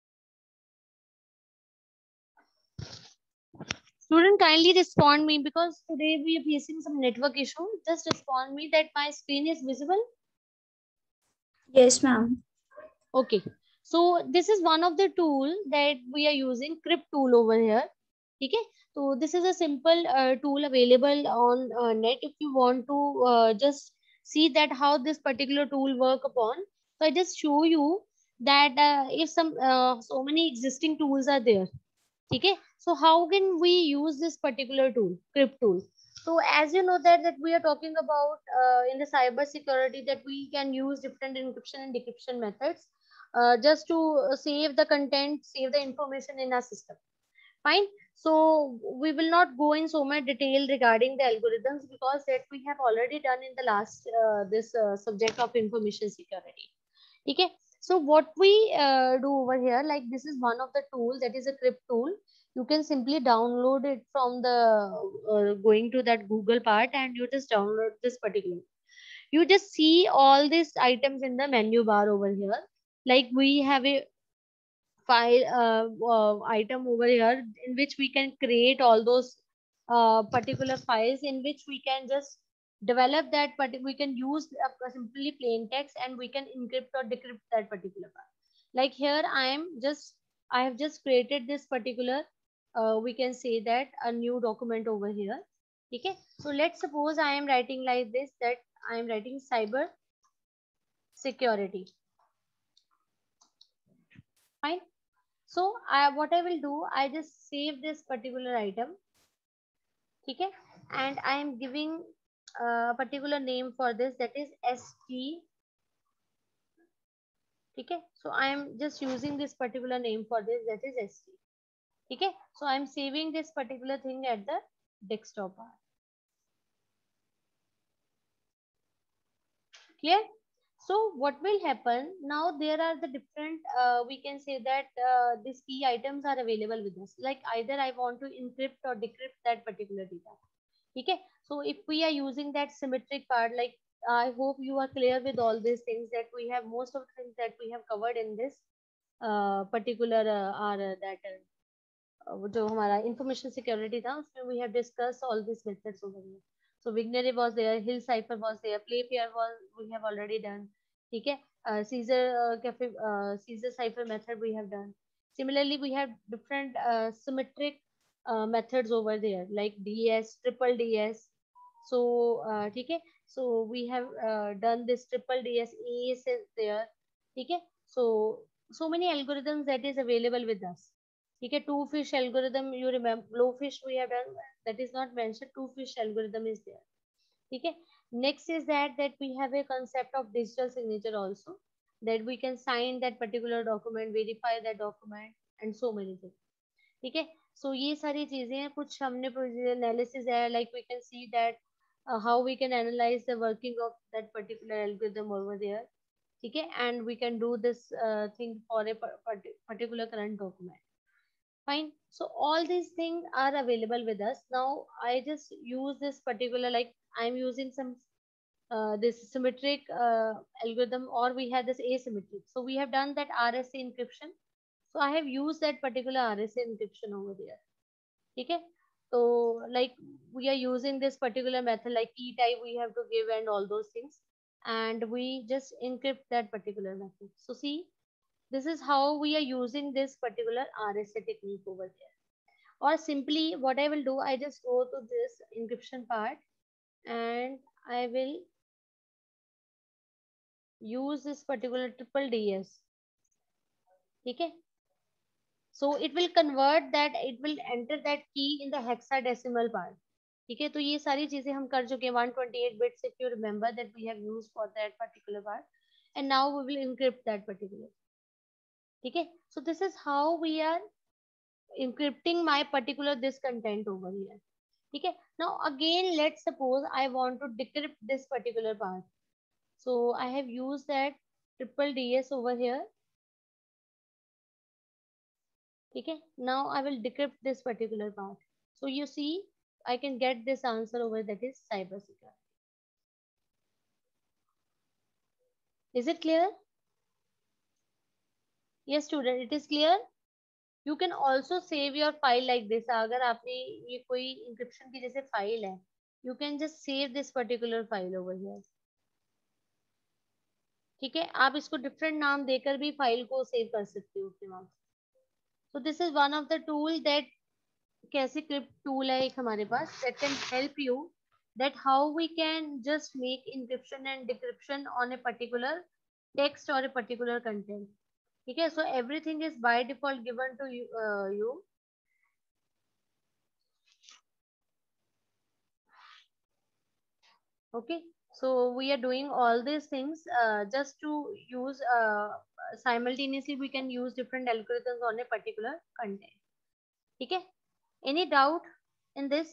[SPEAKER 1] Student, kindly respond me because today we are facing some network issue. Just respond me that my screen is visible.
[SPEAKER 6] Yes, ma'am.
[SPEAKER 1] Okay, so this is one of the tool that we are using, crypt tool over here. Okay, so this is a simple uh, tool available on uh, net. If you want to uh, just see that how this particular tool work upon, so I just show you that uh, if some uh, so many existing tools are there. Okay, so how can we use this particular tool, crypt tool? So as you know that that we are talking about uh, in the cyber security, that we can use different encryption and decryption methods uh, just to save the content, save the information in our system. Fine. So we will not go in so much detail regarding the algorithms because that we have already done in the last uh, this uh, subject of information security. Okay. So what we uh, do over here, like this is one of the tools, that is a crypt tool. You can simply download it from the uh, going to that Google part and you just download this particular. You just see all these items in the menu bar over here. Like we have a file uh, uh, item over here in which we can create all those uh, particular files in which we can just develop that, but we can use uh, simply plain text and we can encrypt or decrypt that particular part. Like here I am just I have just created this particular uh, we can say that a new document over here. Okay, so let's suppose I am writing like this, that I am writing cyber security. Fine. So I, what I will do, I just save this particular item. Okay, and I am giving a particular name for this, that is S T. Okay, so I am just using this particular name for this, that is S T. Okay, so I am saving this particular thing at the desktop part. Clear? So what will happen now? There are the different, uh, we can say that uh, these key items are available with us. Like either I want to encrypt or decrypt that particular data. Okay, so if we are using that symmetric part, like I hope you are clear with all these things, that we have most of the things that we have covered in this uh, particular uh, our uh, that uh, जो हमारा information security था, उसमें we have discussed all these methods over here. So Vignere was there, Hill Cipher was there, Playfair was we have already done. ठीक है, uh, Caesar uh, cafe, uh, Caesar cipher method we have done. Similarly, we have different uh, symmetric uh, methods over there, like D S, triple D S. So uh, ठीक है, so we have uh, done this triple D S, A E S is there. ठीक है, so so many algorithms that is available with us. ठीक है, two fish algorithm, you remember, blowfish we have done, that is not mentioned, two fish algorithm is there. ठीक है, next is that that we have a concept of digital signature also, that we can sign that particular document, verify that document, and so many things. ठीक है, so ये सारी चीजें हैं, कुछ हमने procedure analysis है, like we can see that uh, how we can analyze the working of that particular algorithm over there. ठीक है, and we can do this uh, thing for a particular current document. Fine. So all these things are available with us. Now I just use this particular, like I'm using some uh, this symmetric uh, algorithm, or we have this asymmetric. So we have done that R S A encryption. So I have used that particular R S A encryption over there. Okay. So like we are using this particular method, like key type we have to give and all those things, and we just encrypt that particular method. So see, this is how we are using this particular R S A technique over there. Or simply what I will do, I just go to this encryption part and I will use this particular triple D S. Okay. So it will convert that, it will enter that key in the hexadecimal part. ठीक है, तो ये सारी चीजें हम कर चुके हैं one twenty-eight bits, if you remember, that we have used for that particular part, and now we will encrypt that particular. ठीक है, so this is how we are encrypting my particular this content over here. ठीक है, now again let's suppose I want to decrypt this particular part. So I have used that triple D S over here. ठीक है, now I will decrypt this particular part. So you see, I can get this answer over, that is cyber security. Is it clear? Yes student, it is clear. You can also save your file like this. अगर आपने ये कोई encryption की जैसे file है, you can just save this particular file over here. ठीक है, आप इसको different नाम देकर भी file को save कर सकते हो अपने वहाँ. So this is one of the tool that कैसे crypt tool है एक हमारे पास, that can help you that how we can just make encryption and decryption on a particular text or a particular content. ठीक है, so everything is by default given to you, uh, you. Okay, so we are doing all these things uh, just to use uh, simultaneously we can use different algorithms on a particular content. ठीक है, any doubt in this?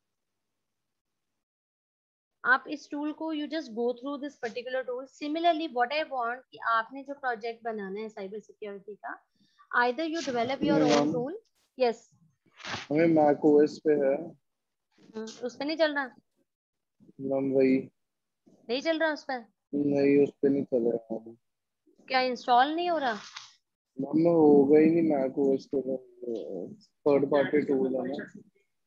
[SPEAKER 1] आप इस tool को you just go through this particular tool. Similarly, what I want कि आपने जो project बनाना है साइबर सिक्योरिटी का, either you develop your own tool. Yes.
[SPEAKER 7] हमें मैक ओएस पे है.
[SPEAKER 1] उस पे नहीं चल रहा?
[SPEAKER 7] मैम वही
[SPEAKER 1] नहीं चल रहा उस पर?
[SPEAKER 7] नहीं, उस पे नहीं चल रहा.
[SPEAKER 1] क्या इंस्टॉल नहीं हो रहा?
[SPEAKER 7] मैम होगा ही नहीं मैक ओएस पे. थर्ड पार्टी टूल है ना.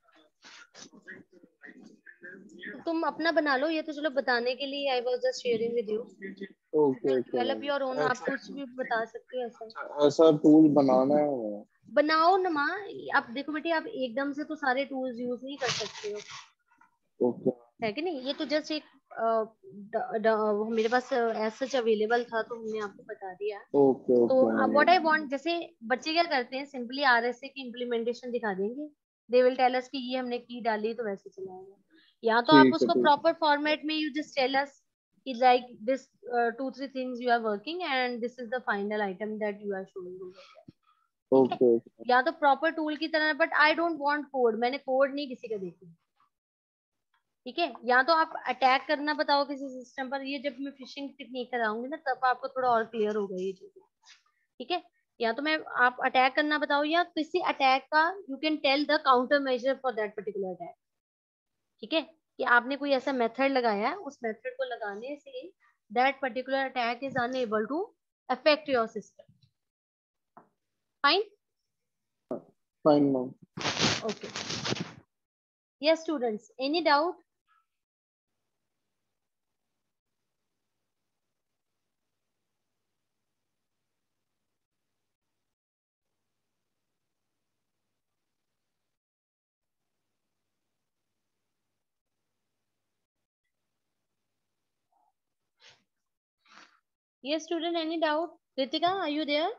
[SPEAKER 1] तुम अपना बना लो, ये तो चलो बताने के लिए I was just sharing with you.
[SPEAKER 7] Okay okay.
[SPEAKER 1] Develop your own, आप कुछ भी बता सकते हो ऐसा.
[SPEAKER 7] ऐसा टूल बनाना है.
[SPEAKER 1] बनाओ ना माँ. आप देखो बेटी, आप एकदम से तो सारे टूल्स यूज नहीं कर सकते हो.
[SPEAKER 7] ओके.
[SPEAKER 1] है कि नहीं? ये तो जस्ट एक अ, ड- ड- मेरे पास एज सच अवेलेबल था तो हमने आपको बता दिया।
[SPEAKER 7] ओके
[SPEAKER 1] तो
[SPEAKER 7] ओके
[SPEAKER 1] व्हाट आई वांट, जैसे बच्चे क्या करते हैं, सिंपली आरएसए की इम्प्लीमेंटेशन दिखा देंगे, दे विल टेल अस कि ये हमने की डाली तो वैसे चलाएगा। या तो आप
[SPEAKER 7] ठीक है
[SPEAKER 1] उसको
[SPEAKER 7] ठीक
[SPEAKER 1] प्रॉपर फॉर्मेट में यू जस्ट टेल अस कि like this two three things you are working and this is the final item that you are showing. ठीक है,
[SPEAKER 7] ओके ओके
[SPEAKER 1] या तो प्रॉपर टूल की तरह, but I don't want code, मैंने code नहीं किसी का देखी। ठीक है, या तो आप अटैक करना बताओ किसी सिस्टम पर, ये जब मैं फिशिंग टेक्निक कराऊंगी ना तब आपको थोड़ा और क्लियर होगा ये चीजें। ठीक है, या तो मैं आप अटैक करना बताओ, या किसी अटैक का you can tell the countermeasure for that particular attack. ठीक है, कि आपने कोई ऐसा मेथड लगाया है, उस मेथड को लगाने से that particular attack is unable to affect your system. Fine,
[SPEAKER 7] fine ma'am.
[SPEAKER 1] Okay, yes students, any doubt? Yes, student, any doubt? Ritika, are you there?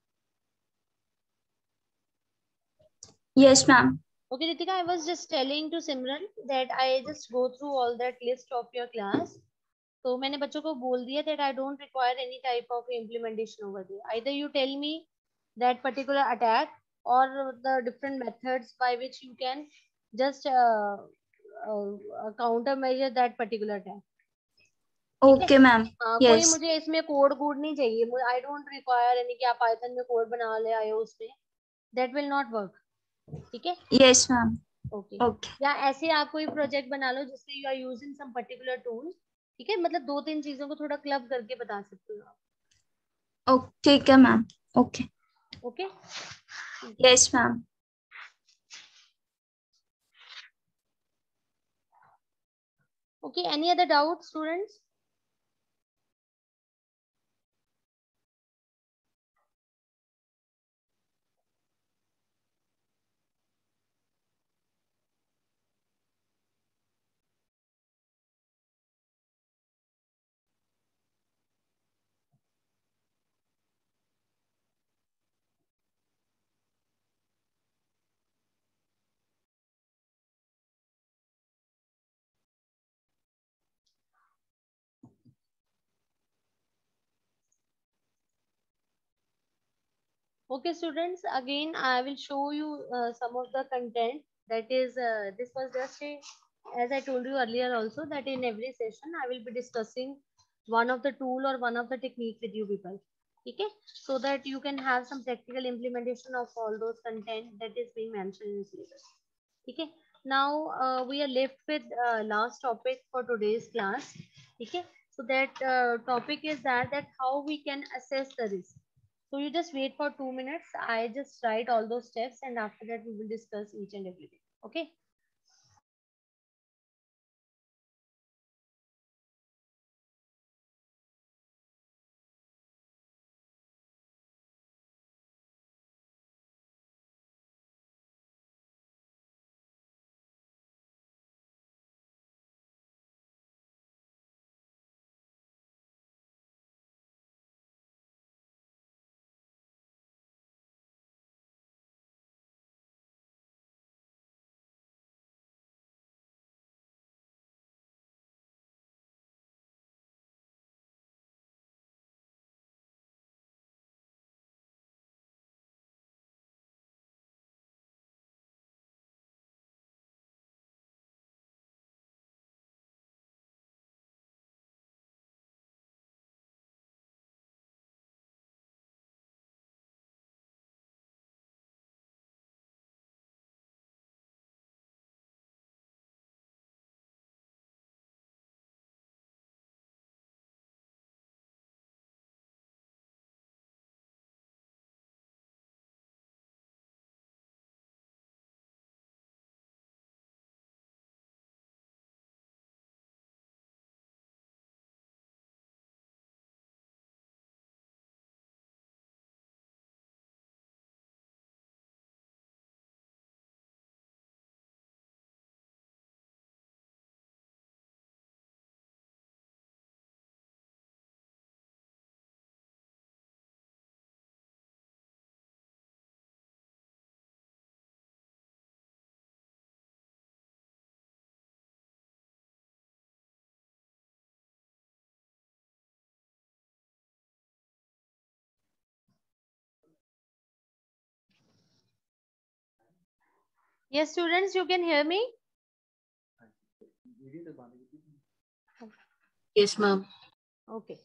[SPEAKER 6] Yes, ma'am.
[SPEAKER 1] Okay, Ritika, I was just telling to Simran that I just go through all that list of your class. So मैंने बच्चों को बोल दिया that I don't require any type of implementation over there. Either you tell me that particular attack or the different methods by which you can just uh, uh, countermeasure that particular attack. ठीक है?
[SPEAKER 6] Okay, ma'am.
[SPEAKER 1] हाँ, कोई
[SPEAKER 6] Yes.
[SPEAKER 1] मुझे इसमें code code नहीं चाहिए। I don't require यानी कि आप पाइथन में कोड बना ले आए हो उसमें, दैट विल नॉट वर्क। ठीक है,
[SPEAKER 6] Yes, ma'am.
[SPEAKER 1] ओके।
[SPEAKER 6] Okay.
[SPEAKER 1] या ऐसे आप कोई प्रोजेक्ट बना लो जिससे you are using some particular tool. ठीक है, मतलब दो तीन चीजों को थोड़ा क्लब करके बता सकते हो आप।
[SPEAKER 6] Okay, ठीक है ma'am. Okay.
[SPEAKER 1] Okay,
[SPEAKER 6] Yes, ma'am.
[SPEAKER 1] Okay, any other doubt students? Okay, students, again, I will show you uh, some of the content that is, uh, this was just a, as I told you earlier also, that in every session, I will be discussing one of the tool or one of the technique with you people. Okay, so that you can have some practical implementation of all those content that is being mentioned in syllabus. Okay, now uh, we are left with uh, last topic for today's class. Okay, so that uh, topic is that, that how we can assess the risk. So you just wait for two minutes. I just write all those steps and after that we will discuss each and everything. Okay. Yes, students, you can hear me?
[SPEAKER 3] Yes, ma'am.
[SPEAKER 1] Okay.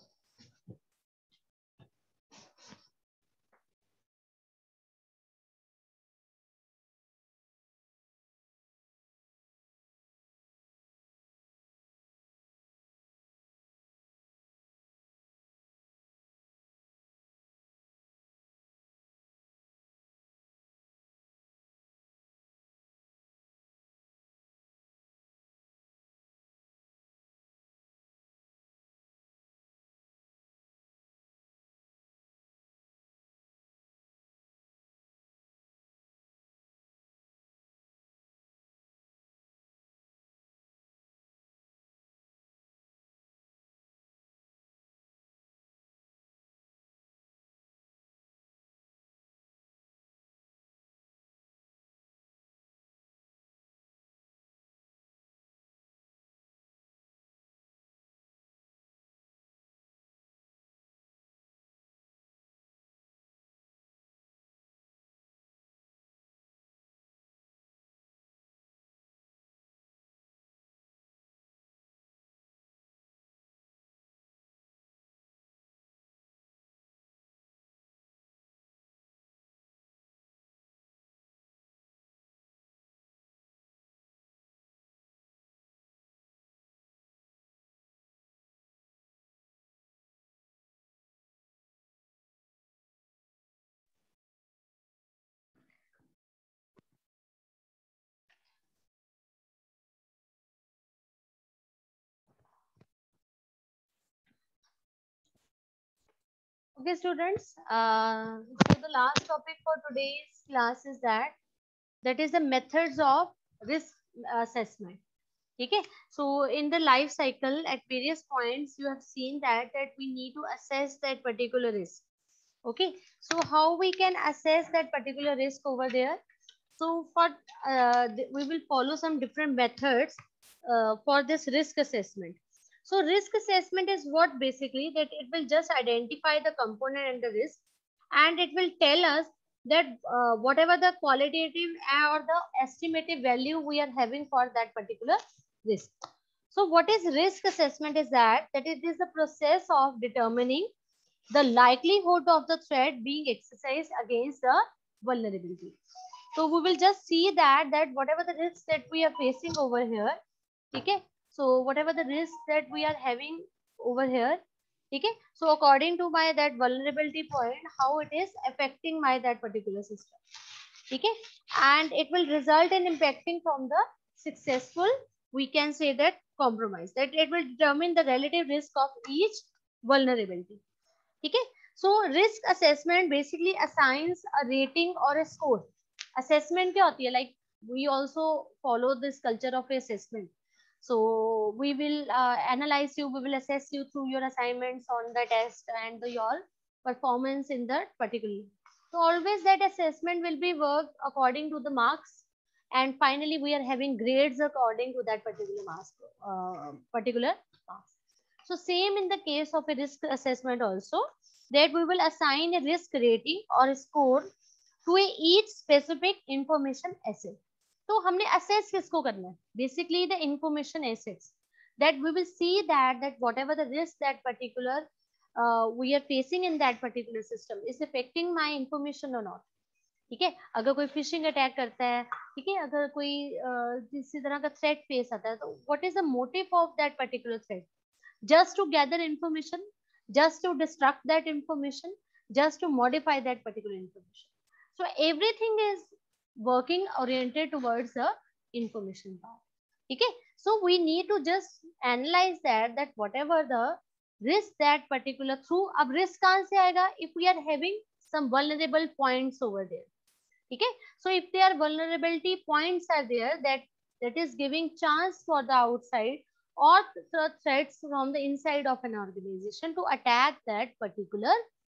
[SPEAKER 1] Okay, students. Uh, so the last topic for today's class is that that is the methods of risk assessment. Okay. So in the life cycle, at various points, you have seen that that we need to assess that particular risk. Okay. So how we can assess that particular risk over there? So for uh, th- we will follow some different methods uh, for this risk assessment. So risk assessment is what basically that it will just identify the component and the risk, and it will tell us that uh, whatever the qualitative or the estimative value we are having for that particular risk. So what is risk assessment is that that it is the process of determining the likelihood of the threat being exercised against the vulnerability. So we will just see that that whatever the risks that we are facing over here, okay. So whatever the risk that we are having over here, okay. So according to my that vulnerability point, how it is affecting my that particular system, okay, and it will result in impacting from the successful. We can say that compromise that it will determine the relative risk of each vulnerability. Okay. So risk assessment basically assigns a rating or a score. Assessment क्या होती है? Like we also follow this culture of assessment. So we will uh, analyze you, we will assess you through your assignments on the test and the, your performance in that particular. So always that assessment will be worked according to the marks, and finally we are having grades according to that particular marks, uh, particular marks. So same in the case of a risk assessment also, that we will assign a risk rating or a score to a each specific information asset. तो हमने assess किसको करना है? Basically the information assets, that we will see that that whatever the risk that particular uh, we are facing in that particular system is affecting my information or not. ठीक है, अगर कोई phishing attack करता है, ठीक है, अगर कोई किसी तरह का थ्रेट फेस आता है, तो what is the motive of that particular threat? Just to gather information, just to destruct that information, just to modify that particular information. So everything is working oriented towards the information part. Okay. So we need to just analyze that that whatever the risk that particular through अब risk कहाँ से आएगा? If we are having some vulnerable points over there. Okay. So if there are vulnerability points are there, that that is giving chance for the outside or the threats from the inside of an organization to attack that particular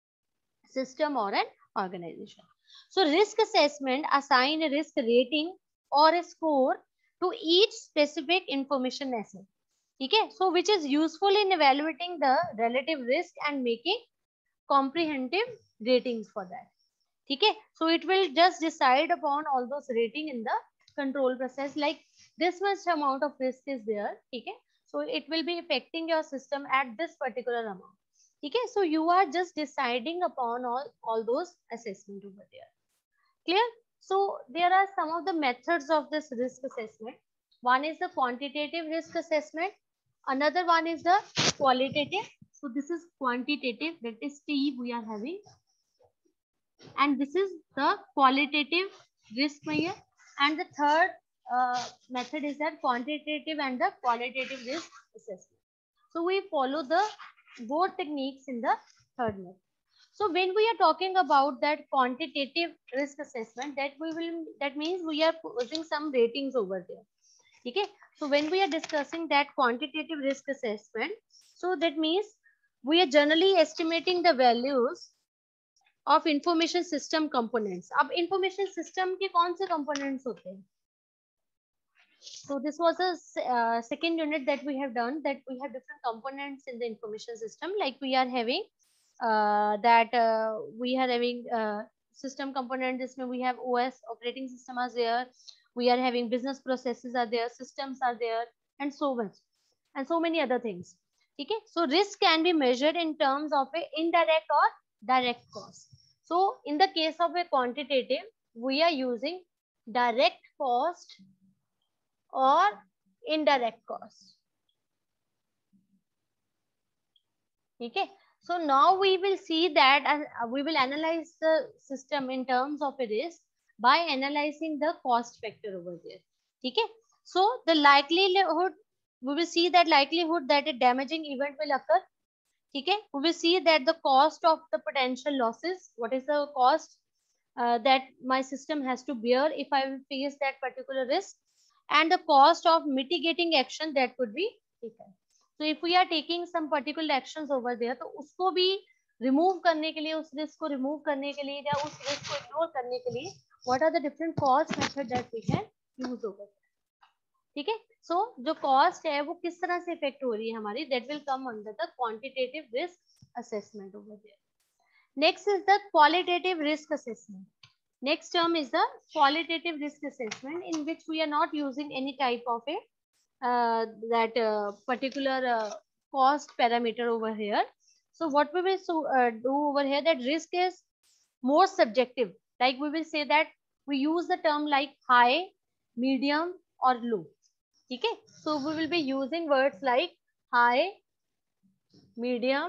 [SPEAKER 1] system or an organization. So risk assessment assign a risk rating or a score to each specific information asset. Okay, so which is useful in evaluating the relative risk and making comprehensive ratings for that. ठीक है. So it will just decide upon all those rating in the control process, like this much amount of risk is there. ठीक है. So it will be affecting your system at this particular amount. ठीक है. So you are just deciding upon all all those assessment over there. Clear? So there are some of the methods of this risk assessment. One is the quantitative risk assessment. Another one is the qualitative. So this is quantitative, that is T we are having. And this is the qualitative risk measure. And the third uh, method is that quantitative and the qualitative risk assessment. So we follow the both techniques in the third method. So when we are talking about that quantitative risk assessment, that we will that means we are using some ratings over there. Okay. So when we are discussing that quantitative risk assessment, so that means we are generally estimating the values of information system components. अब information system के कौन से components होते हैं? So this was a uh, second unit that we have done, that we have different components in the information system. Like we are having uh, that uh, we are having uh, system component. This we have O S, operating system are there. We are having business processes are there, systems are there, and so much, and so many other things. Okay. So risk can be measured in terms of a indirect or direct cost. So in the case of a quantitative, we are using direct cost or indirect cost. Okay. So now we will see that uh, we will analyze the system in terms of a risk by analyzing the cost factor over there. Okay. So the likelihood, we will see that likelihood that a damaging event will occur. Okay. We will see that the cost of the potential losses, what is the cost uh, that my system has to bear if I will face that particular risk, and the cost of mitigating action that could be taken. So if we are taking some particular actions over there, तो उसको भी remove करने के लिए, उस risk को remove करने के लिए या उस risk को ignore करने के लिए, what are the different cost method that we can use over there? ठीक है. So जो cost है वो किस तरह से affect हो रही है हमारी, that will come under the quantitative risk assessment over there. Next is the qualitative risk assessment. Next term is the qualitative risk assessment, in which we are not using any type of a uh, that uh, particular uh, cost parameter over here. So what we will so, uh, do over here, that risk is more subjective. Like we will say that we use the term like high, medium or low. Okay. So we will be using words like high, medium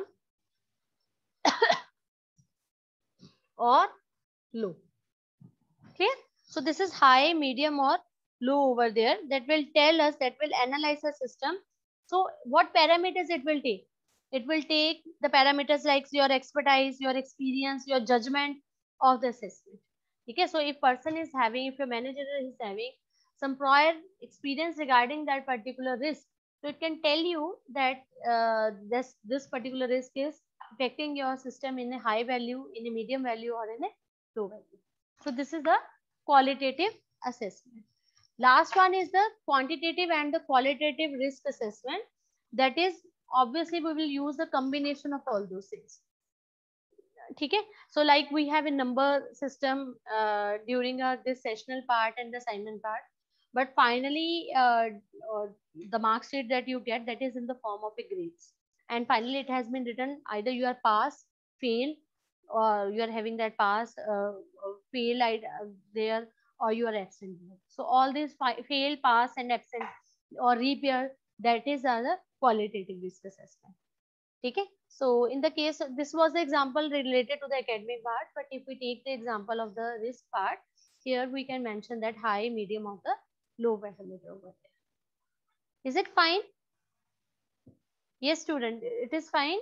[SPEAKER 1] or low. Clear? So this is high, medium or low over there. That will tell us, that will analyze the system. So what parameters it will take? It will take the parameters like your expertise, your experience, your judgment of the assessment. Okay. So if person is having, if your manager is having some prior experience regarding that particular risk, so it can tell you that uh, this this particular risk is affecting your system in a high value, in a medium value, or in a low value. So this is the qualitative assessment. Last one is the quantitative and the qualitative risk assessment. That is, obviously we will use a combination of all those things. Okay. So like we have a number system uh, during our this sessional part and the assignment part, but finally uh, uh, the mark sheet that you get, that is in the form of a grades, and finally it has been written either you are pass, fail, or you are having that pass, uh, fail uh, there, or you are absent there. So all these fail, pass and absent or repair, that is uh, the qualitative risk assessment. Okay. So in the case, this was the example related to the academic part, but if we take the example of the risk part, here we can mention that high, medium or the low parameter over there. Is it fine? Yes, student, it is fine.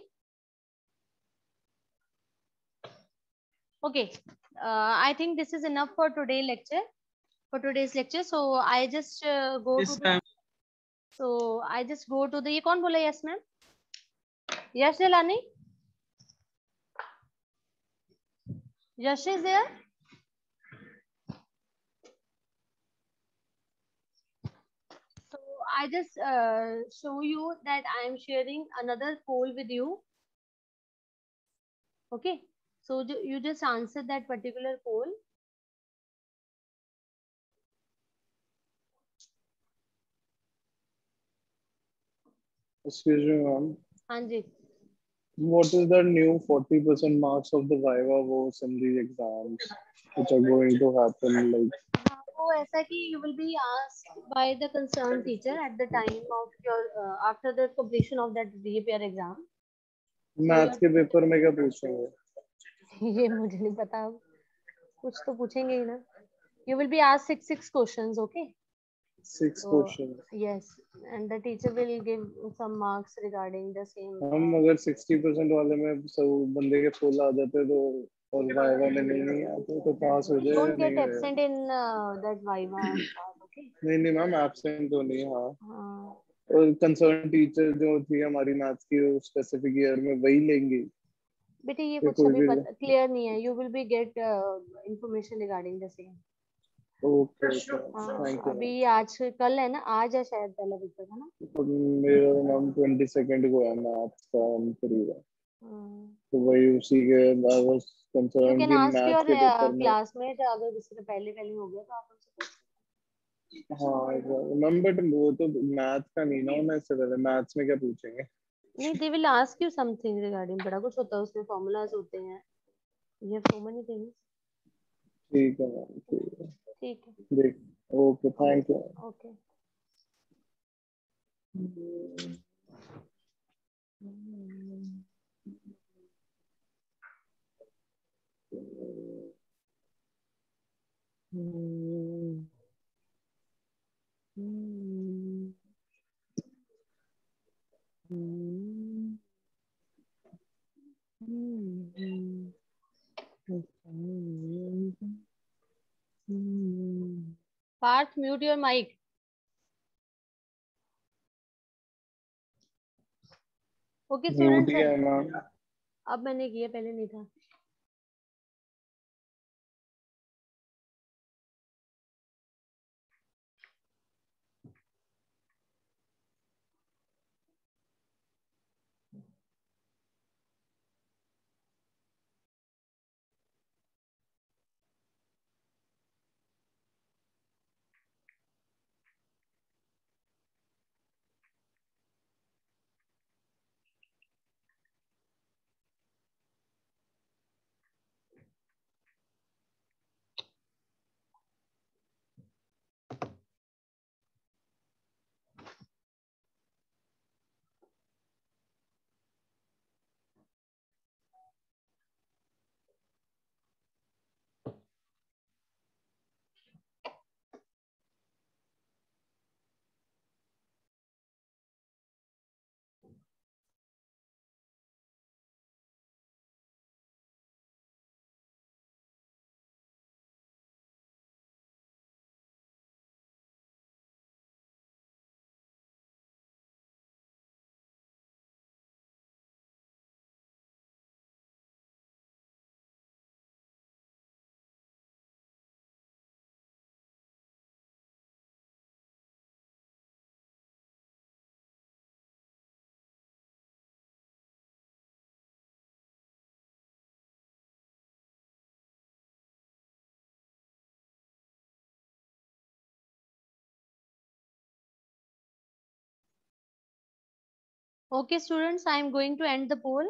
[SPEAKER 1] Okay. Uh, I think this is enough for today lecture, for today's lecture. So I just uh, go
[SPEAKER 2] Yes,
[SPEAKER 1] to the, so I just go to the, ये कौन बोला? Yes, ma'am. Yes, Delani. Yash is there. So I just uh, show you that I am sharing another poll with you. Okay. So ju- you just answered that particular poll.
[SPEAKER 7] Excuse me, ma'am.
[SPEAKER 1] हाँ जी.
[SPEAKER 7] What is the new forty percent marks of the Viva votes in these exams which are going to happen? Like,
[SPEAKER 1] हाँ, वो ऐसा कि you will be asked by the concerned teacher at the time of your uh, after the completion of that D A P R exam.
[SPEAKER 7] Maths के paper में क्या पूछेंगे?
[SPEAKER 1] ये मुझे नहीं पता, अब कुछ तो पूछेंगे ही ना. You will be asked six six questions, okay?
[SPEAKER 7] Six
[SPEAKER 1] So
[SPEAKER 7] questions.
[SPEAKER 1] yes, and the teacher will give some marks regarding the same.
[SPEAKER 7] हम
[SPEAKER 1] uh,
[SPEAKER 7] अगर sixty percent वाले में सब बंदे के फुल आ जाते तो और वाइवा में नहीं नहीं आते तो पास हो जाए या
[SPEAKER 1] Don't get
[SPEAKER 7] नहीं होएगा?
[SPEAKER 1] absent in uh, that Viva part, okay?
[SPEAKER 7] नहीं नहीं मैम एब्सेंट तो नहीं. हाँ,
[SPEAKER 1] हाँ.
[SPEAKER 7] और कंसर्न टीचर जो थी हमारी मैथ्स की स्पेसिफिक ईयर में वही लेंगी
[SPEAKER 1] बेटे ये
[SPEAKER 7] या
[SPEAKER 1] कुछ
[SPEAKER 7] कोई
[SPEAKER 1] अभी
[SPEAKER 7] भी?
[SPEAKER 1] पता क्लियर नहीं है. You will be get uh, information regarding the same.
[SPEAKER 7] Okay
[SPEAKER 1] हाँ,
[SPEAKER 7] थैंक यू.
[SPEAKER 1] अभी आज कल है ना, आज है शायद पहला पेपर है ना.
[SPEAKER 7] मेरा नाम ट्वेंटी सेकेंड को है मैथ्स का फ्री है
[SPEAKER 1] हाँ.
[SPEAKER 7] तो वही उसी के I was
[SPEAKER 1] You
[SPEAKER 7] concern
[SPEAKER 1] can
[SPEAKER 7] कि
[SPEAKER 1] ask
[SPEAKER 7] मैथ्स
[SPEAKER 1] your
[SPEAKER 7] के
[SPEAKER 1] uh,
[SPEAKER 7] पेपर में.
[SPEAKER 1] classmate अगर किसी का पहले पहले हो गया तो आप उनसे पूछ सकते
[SPEAKER 7] हाँ मैम बट वो तो मैथ्स का नहीं ना होना इससे पहले. मैथ्स में क्या पूछेंगे?
[SPEAKER 1] हो. नहीं, they will ask you something regarding, बड़ा कुछ होता है उसमें, formulas होते हैं. You have so many things.
[SPEAKER 7] ठीक है मैम ठीक है.
[SPEAKER 1] ठीक है.
[SPEAKER 7] देख okay thank you.
[SPEAKER 1] Okay. Parth, mute your mic. Okay,
[SPEAKER 7] mute
[SPEAKER 1] students.
[SPEAKER 7] ही है मैम.
[SPEAKER 1] अब मैंने किया, पहले नहीं था. Okay, students, I am going to end the poll.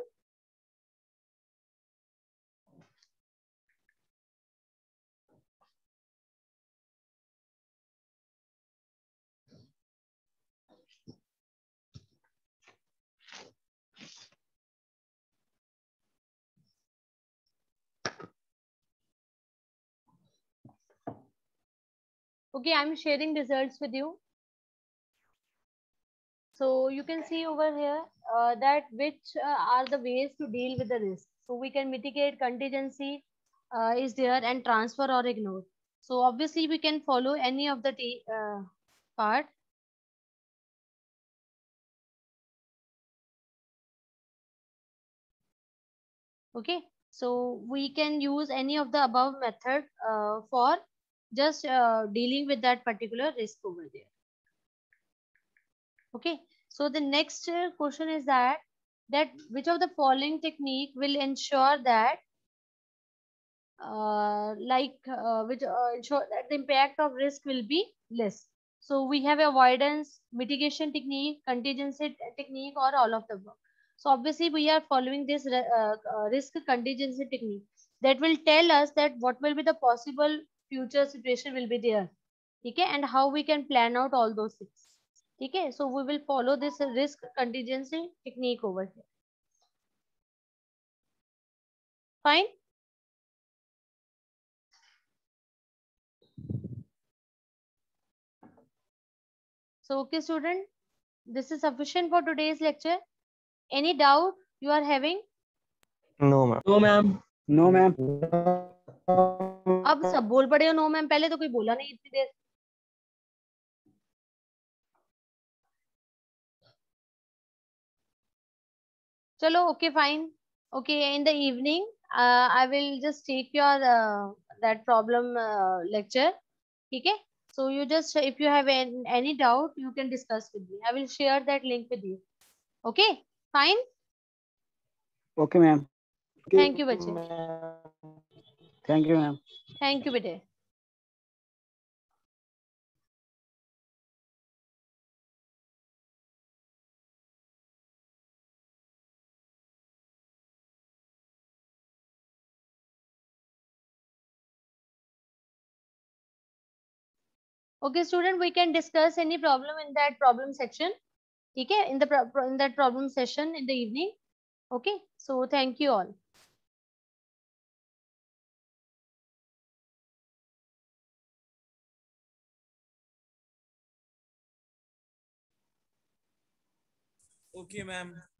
[SPEAKER 1] Okay, I'm sharing results with you. So you can see over here uh, that which uh, are the ways to deal with the risk. So we can mitigate, contingency uh, is there, and transfer or ignore. So obviously we can follow any of the t uh, part. Okay, so we can use any of the above method uh, for just uh, dealing with that particular risk over there. Okay, so the next uh, question is that that which of the following technique will ensure that uh, like uh, which uh, ensure that the impact of risk will be less. So we have avoidance, mitigation technique, contingency t- technique, or all of the above. So obviously we are following this re- uh, uh, risk contingency technique that will tell us that what will be the possible future situation will be there. Okay, and how we can plan out all those things. Okay, so we will follow this risk contingency technique over here. Fine. So, okay, student, this is sufficient for today's lecture. Any doubt you are having?
[SPEAKER 4] No, ma'am.
[SPEAKER 2] No, ma'am.
[SPEAKER 8] No, ma'am.
[SPEAKER 1] अब सब बोल पड़े हो no ma'am, पहले तो कोई बोला नहीं इतनी देर. चलो, okay, fine. Okay, in the evening, uh, I will just take your uh, that problem uh, lecture. Okay, so you just, if you have any, any doubt, you can discuss with me. I will share that link with you. Okay, fine.
[SPEAKER 8] Okay, ma'am.
[SPEAKER 1] Thank you, बच्चे.
[SPEAKER 8] Thank you, ma'am.
[SPEAKER 1] Thank you, बेटे. Okay, student, we can discuss any problem in that problem section. Okay, in the pro pro- in that problem session in the evening. Okay, so thank you all.
[SPEAKER 9] Okay, ma'am.